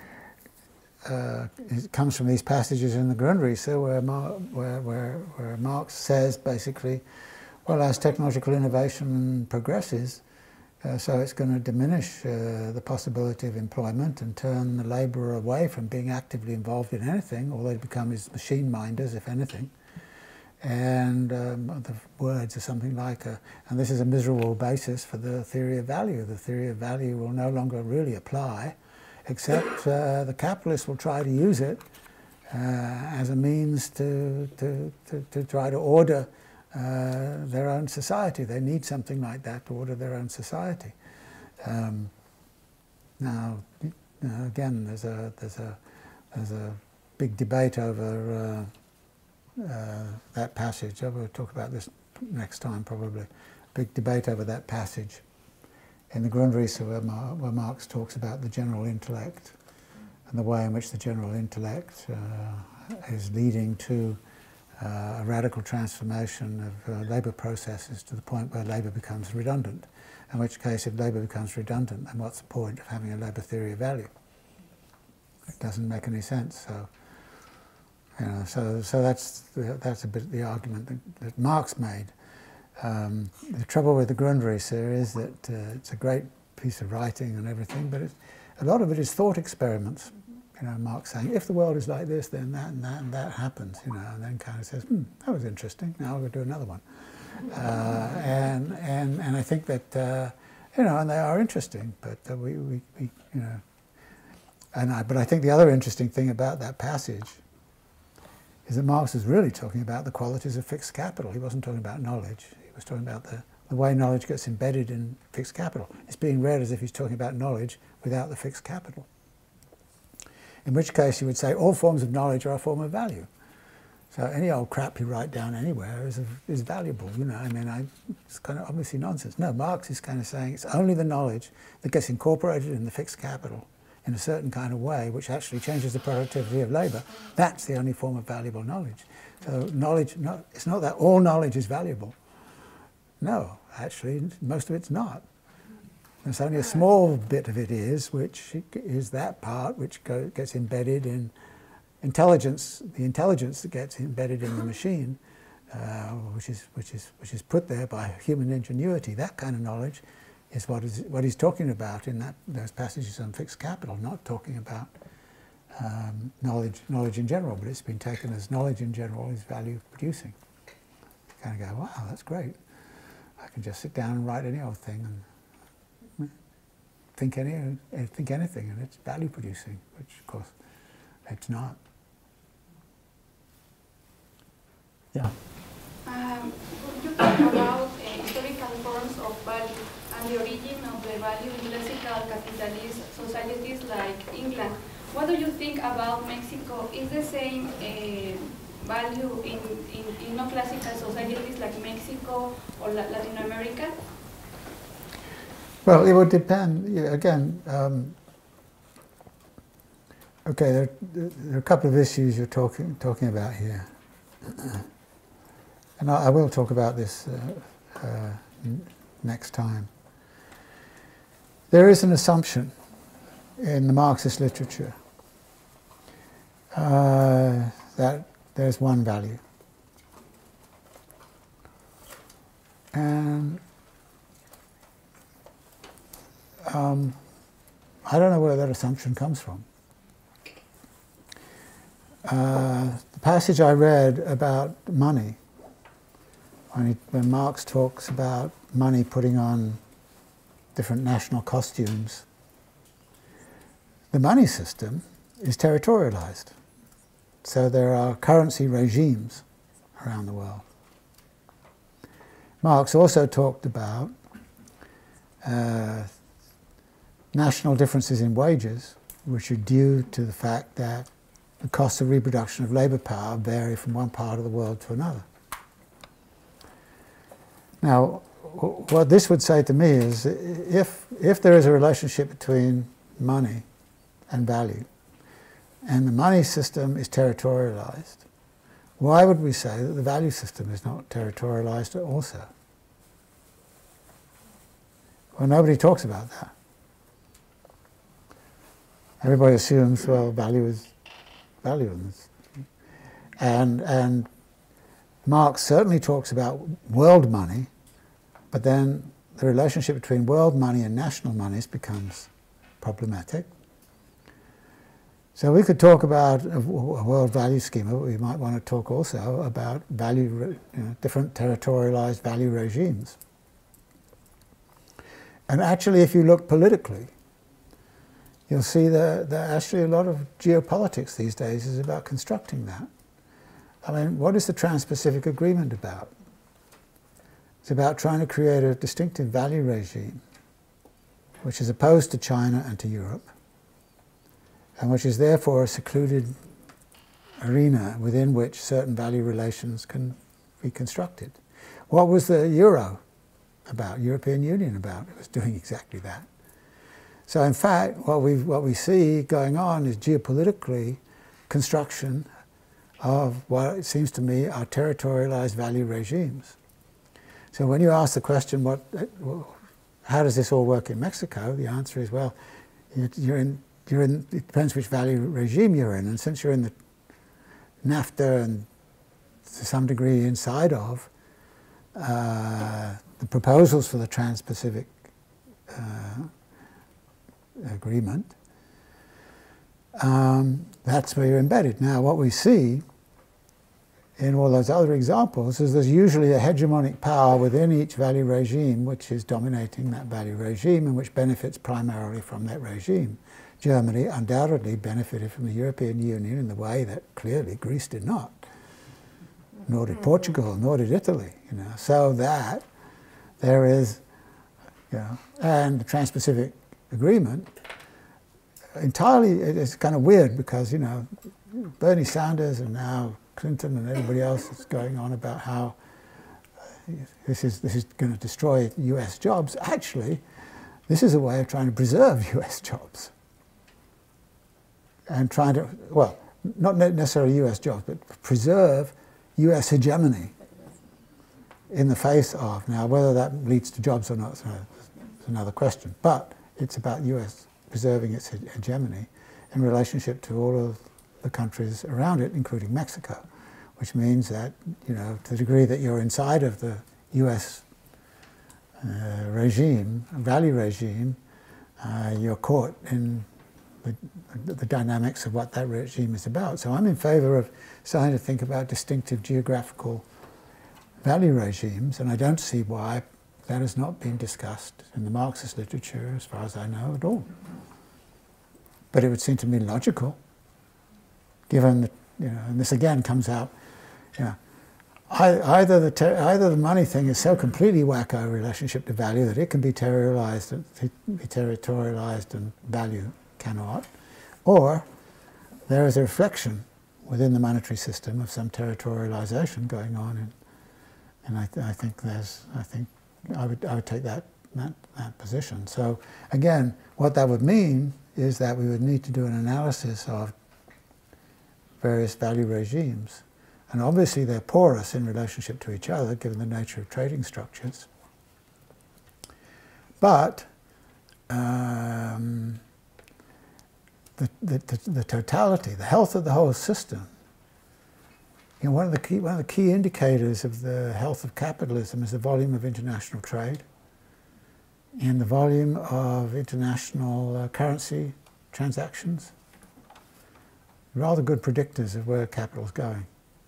[SPEAKER 1] uh, it comes from these passages in the Grundrisse where, Mar where, where, where Marx says basically, well, as technological innovation progresses, uh, so it's going to diminish uh, the possibility of employment and turn the labourer away from being actively involved in anything, all they become is machine minders, if anything. And um, the words are something like, a, and this is a miserable basis for the theory of value. The theory of value will no longer really apply, except uh, the capitalists will try to use it uh, as a means to, to, to, to try to order uh, their own society. They need something like that to order their own society. Um, Now, you know, again, there's a there's a there's a big debate over uh, uh, that passage. I will talk about this next time, probably. Big debate over that passage in the Grundrisse, where, Mar where Marx talks about the general intellect and the way in which the general intellect uh, is leading to uh, a radical transformation of uh, labour processes to the point where labour becomes redundant. In which case, if labour becomes redundant, then what's the point of having a labour theory of value? It doesn't make any sense. So, you know, so so that's the, that's a bit the argument that, that Marx made. Um, the trouble with the Grundrisse is that uh, it's a great piece of writing and everything, but it's, a lot of it is thought experiments. You know, Marx saying, if the world is like this, then that and that and that happens. You know, and then kind of says, hmm, that was interesting. Now we'll do another one. Uh, and and and I think that uh, you know, and they are interesting, but uh, we, we we you know, and I but I think the other interesting thing about that passage is that Marx was really talking about the qualities of fixed capital. He wasn't talking about knowledge. He was talking about the the way knowledge gets embedded in fixed capital. It's being read as if he's talking about knowledge without the fixed capital. In which case, you would say all forms of knowledge are a form of value. So any old crap you write down anywhere is, is valuable, you know. I mean, I, it's kind of obviously nonsense. No, Marx is kind of saying it's only the knowledge that gets incorporated in the fixed capital in a certain kind of way, which actually changes the productivity of labour. That's the only form of valuable knowledge. So knowledge, no, it's not that all knowledge is valuable. No, actually, most of it's not. There's only a small bit of it is, which is that part which go, gets embedded in intelligence, the intelligence that gets embedded in the machine, uh, which is which is which is put there by human ingenuity. That kind of knowledge is what is what he's talking about in that those passages on fixed capital. Not talking about um, knowledge knowledge in general, but it's been taken as knowledge in general is value producing. You kind of go, wow, that's great. I can just sit down and write any old thing and think any think anything, and it's value producing, which of course it's not. Yeah.
[SPEAKER 8] Um, could you talk about uh, historical forms of value and the origin of the value in classical capitalist societies like England? What do you think about Mexico? Is the same uh, value in, in, in non-classical societies like Mexico or Latin America?
[SPEAKER 1] Well, it would depend. Yeah, again, um, okay, there, there are a couple of issues you're talking talking about here. And I, I will talk about this uh, uh, next time. There is an assumption in the Marxist literature uh, that there's one value. And um, I don't know where that assumption comes from. Uh, the passage I read about money, when, he, when Marx talks about money putting on different national costumes, the money system is territorialized. So there are currency regimes around the world. Marx also talked about uh, national differences in wages, which are due to the fact that the costs of reproduction of labour power vary from one part of the world to another. Now, what this would say to me is, if, if there is a relationship between money and value, and the money system is territorialized, why would we say that the value system is not territorialized also? Well, nobody talks about that. Everybody assumes, well, value is value. And, and Marx certainly talks about world money, but then the relationship between world money and national monies becomes problematic. So we could talk about a world value schema, but we might want to talk also about value, you know, different territorialized value regimes. And actually, if you look politically, you'll see that, that actually a lot of geopolitics these days is about constructing that. I mean, what is the Trans-Pacific Agreement about? It's about trying to create a distinctive value regime which is opposed to China and to Europe, and which is therefore a secluded arena within which certain value relations can be constructed. What was the Euro about, European Union about? It was doing exactly that. So in fact, what we, what we see going on is geopolitically construction of what it seems to me are territorialized value regimes. So when you ask the question, what, how does this all work in Mexico? The answer is, well, you're in, you're in, it depends which value regime you're in. And since you're in the NAFTA and to some degree inside of uh, the proposals for the Trans-Pacific uh, Agreement, um, that's where you're embedded. Now, what we see in all those other examples is there's usually a hegemonic power within each value regime which is dominating that value regime and which benefits primarily from that regime. Germany undoubtedly benefited from the European Union in the way that clearly Greece did not, nor did Portugal, nor did Italy. You know, so that there is, you know, and the Trans-Pacific Agreement entirely, it's kind of weird because, you know, Bernie Sanders and now Clinton and everybody else is going on about how this is, this is going to destroy U S jobs. Actually, this is a way of trying to preserve U S jobs. And trying to, well, not necessarily U S jobs, but preserve U S hegemony in the face of. Now, whether that leads to jobs or not is another question. But it's about U S preserving its hegemony in relationship to all of the countries around it, including Mexico, which means that, you know, to the degree that you're inside of the U S uh, regime, value regime, uh, you're caught in the, the dynamics of what that regime is about. So I'm in favor of starting to think about distinctive geographical value regimes, and I don't see why that has not been discussed in the Marxist literature, as far as I know, at all. But it would seem to me logical, given that, you know, and this again comes out, you know, either the, ter either the money thing is so completely wacko relationship to value that it can be territorialized, be territorialized and value cannot, or there is a reflection within the monetary system of some territorialization going on, and, and I, th I think there's, I think I would, I would take that, that, that position. So again, what that would mean is that we would need to do an analysis of various value regimes. And obviously they're porous in relationship to each other, given the nature of trading structures. But um, the, the, the, the totality, the health of the whole system, you know, one of the key, one of the key indicators of the health of capitalism is the volume of international trade and the volume of international uh, currency transactions. Rather good predictors of where capital is going.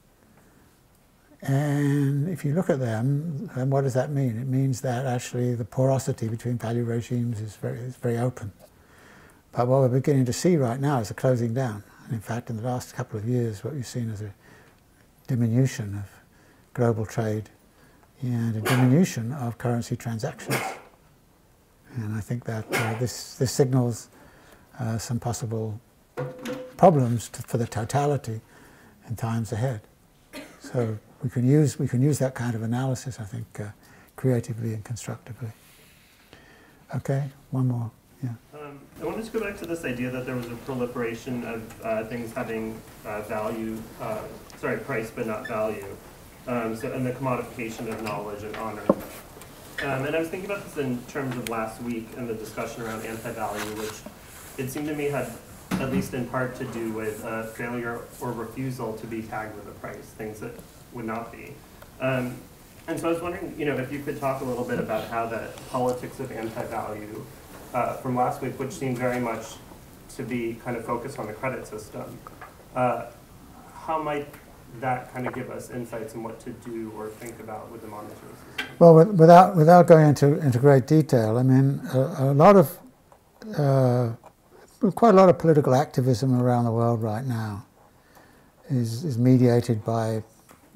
[SPEAKER 1] And if you look at them, then what does that mean? It means that actually the porosity between value regimes is very, is very open. But what we're beginning to see right now is a closing down. And in fact, in the last couple of years, what we've seen is a diminution of global trade and a diminution of currency transactions. And I think that uh, this, this signals uh, some possible problems to, for the totality in times ahead. So we can use, we can use that kind of analysis, I think, uh, creatively and constructively. Okay, one more. Yeah.
[SPEAKER 9] Um, I wanted to go back to this idea that there was a proliferation of uh, things having uh, value, uh, sorry, price but not value, um, so, and the commodification of knowledge and honor. Um, and I was thinking about this in terms of last week and the discussion around anti-value, which it seemed to me had at least in part to do with uh, failure or refusal to be tagged with a price, things that would not be. Um, and so I was wondering, you know, if you could talk a little bit about how the politics of anti-value uh, from last week, which seemed very much to be kind of focused on the credit system, uh, how might that kind of give us insights on what to do or think about with the monetary system?
[SPEAKER 1] Well, without, without going into, into great detail, I mean, a, a lot of uh, quite a lot of political activism around the world right now is, is mediated by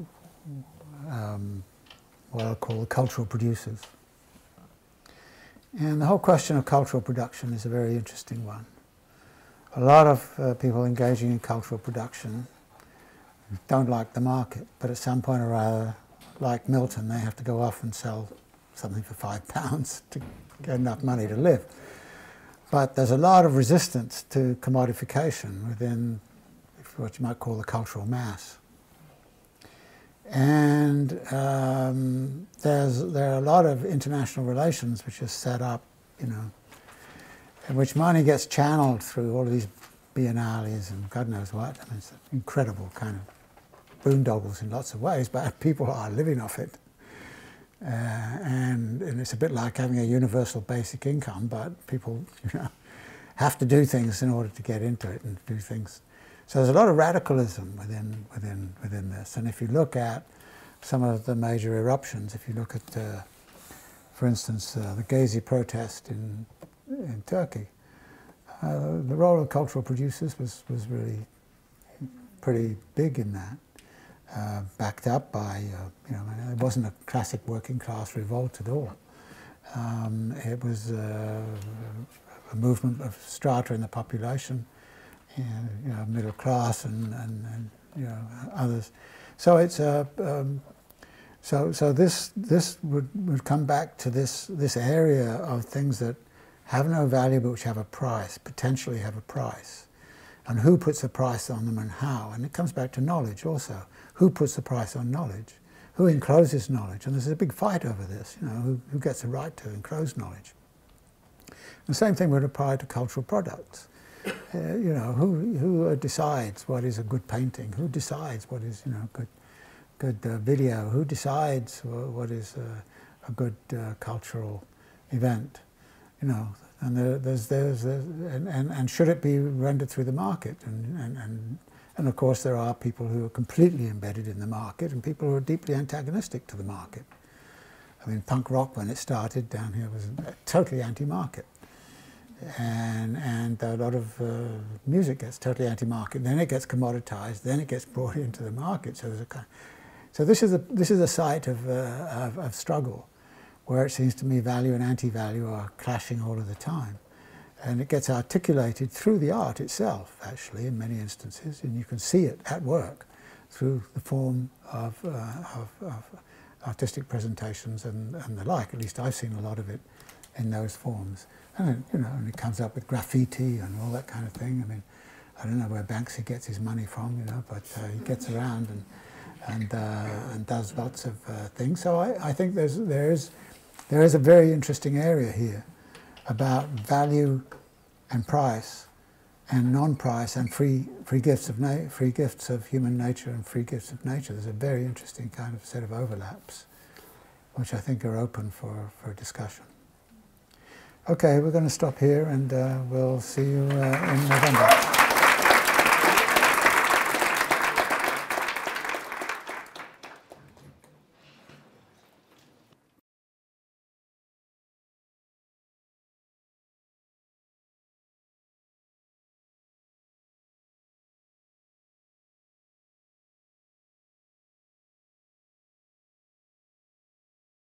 [SPEAKER 1] um, what I'll call cultural producers. And the whole question of cultural production is a very interesting one. A lot of uh, people engaging in cultural production don't like the market, but at some point or other, like Milton, they have to go off and sell something for five pounds to get enough money to live. But there's a lot of resistance to commodification within what you might call the cultural mass. And um, there's, there are a lot of international relations which are set up, you know, in which money gets channeled through all of these biennales and God knows what. I mean, it's an incredible kind of boondoggles in lots of ways, but people are living off it. Uh, and, and it's a bit like having a universal basic income, but people, you know, have to do things in order to get into it and do things. So there's a lot of radicalism within, within, within this. And if you look at some of the major eruptions, if you look at, uh, for instance, uh, the Gezi protest in, in Turkey, uh, the role of cultural producers was, was really pretty big in that. Uh, backed up by, uh, you know, it wasn't a classic working class revolt at all. Um, it was uh, a movement of strata in the population, you know, you know middle class and, and, and you know others. So it's a um, so so this this would would come back to this this area of things that have no value but which have a price, potentially have a price, and who puts a price on them and how. And it comes back to knowledge also. Who puts the price on knowledge? Who encloses knowledge? And there's a big fight over this, you know, who, who gets the right to enclose knowledge. The same thing would apply to cultural products. Uh, you know, who, who decides what is a good painting? Who decides what is, you know, good, good uh, video? Who decides what is a, a good uh, cultural event? You know, and there, there's, there's, there's and, and, and should it be rendered through the market? And, and, and And of course there are people who are completely embedded in the market and people who are deeply antagonistic to the market. I mean, punk rock when it started down here was totally anti-market. And, and a lot of uh, music gets totally anti-market, then it gets commoditized, then it gets brought into the market. So, there's a kind of, so this is a, this is a site of, uh, of, of struggle where it seems to me value and anti-value are clashing all of the time. And it gets articulated through the art itself, actually, in many instances, and you can see it at work through the form of, uh, of, of artistic presentations and, and the like. At least I've seen a lot of it in those forms. And it, you know, and it comes up with graffiti and all that kind of thing. I mean, I don't know where Banksy gets his money from, you know, but uh, he gets around and and uh, and does lots of uh, things. So I, I think there's there is there is a very interesting area here about value and price and non-price and free free gifts of na free gifts of human nature and free gifts of nature. There's a very interesting kind of set of overlaps which I think are open for, for discussion. Okay, we're going to stop here and uh, we'll see you uh, in November.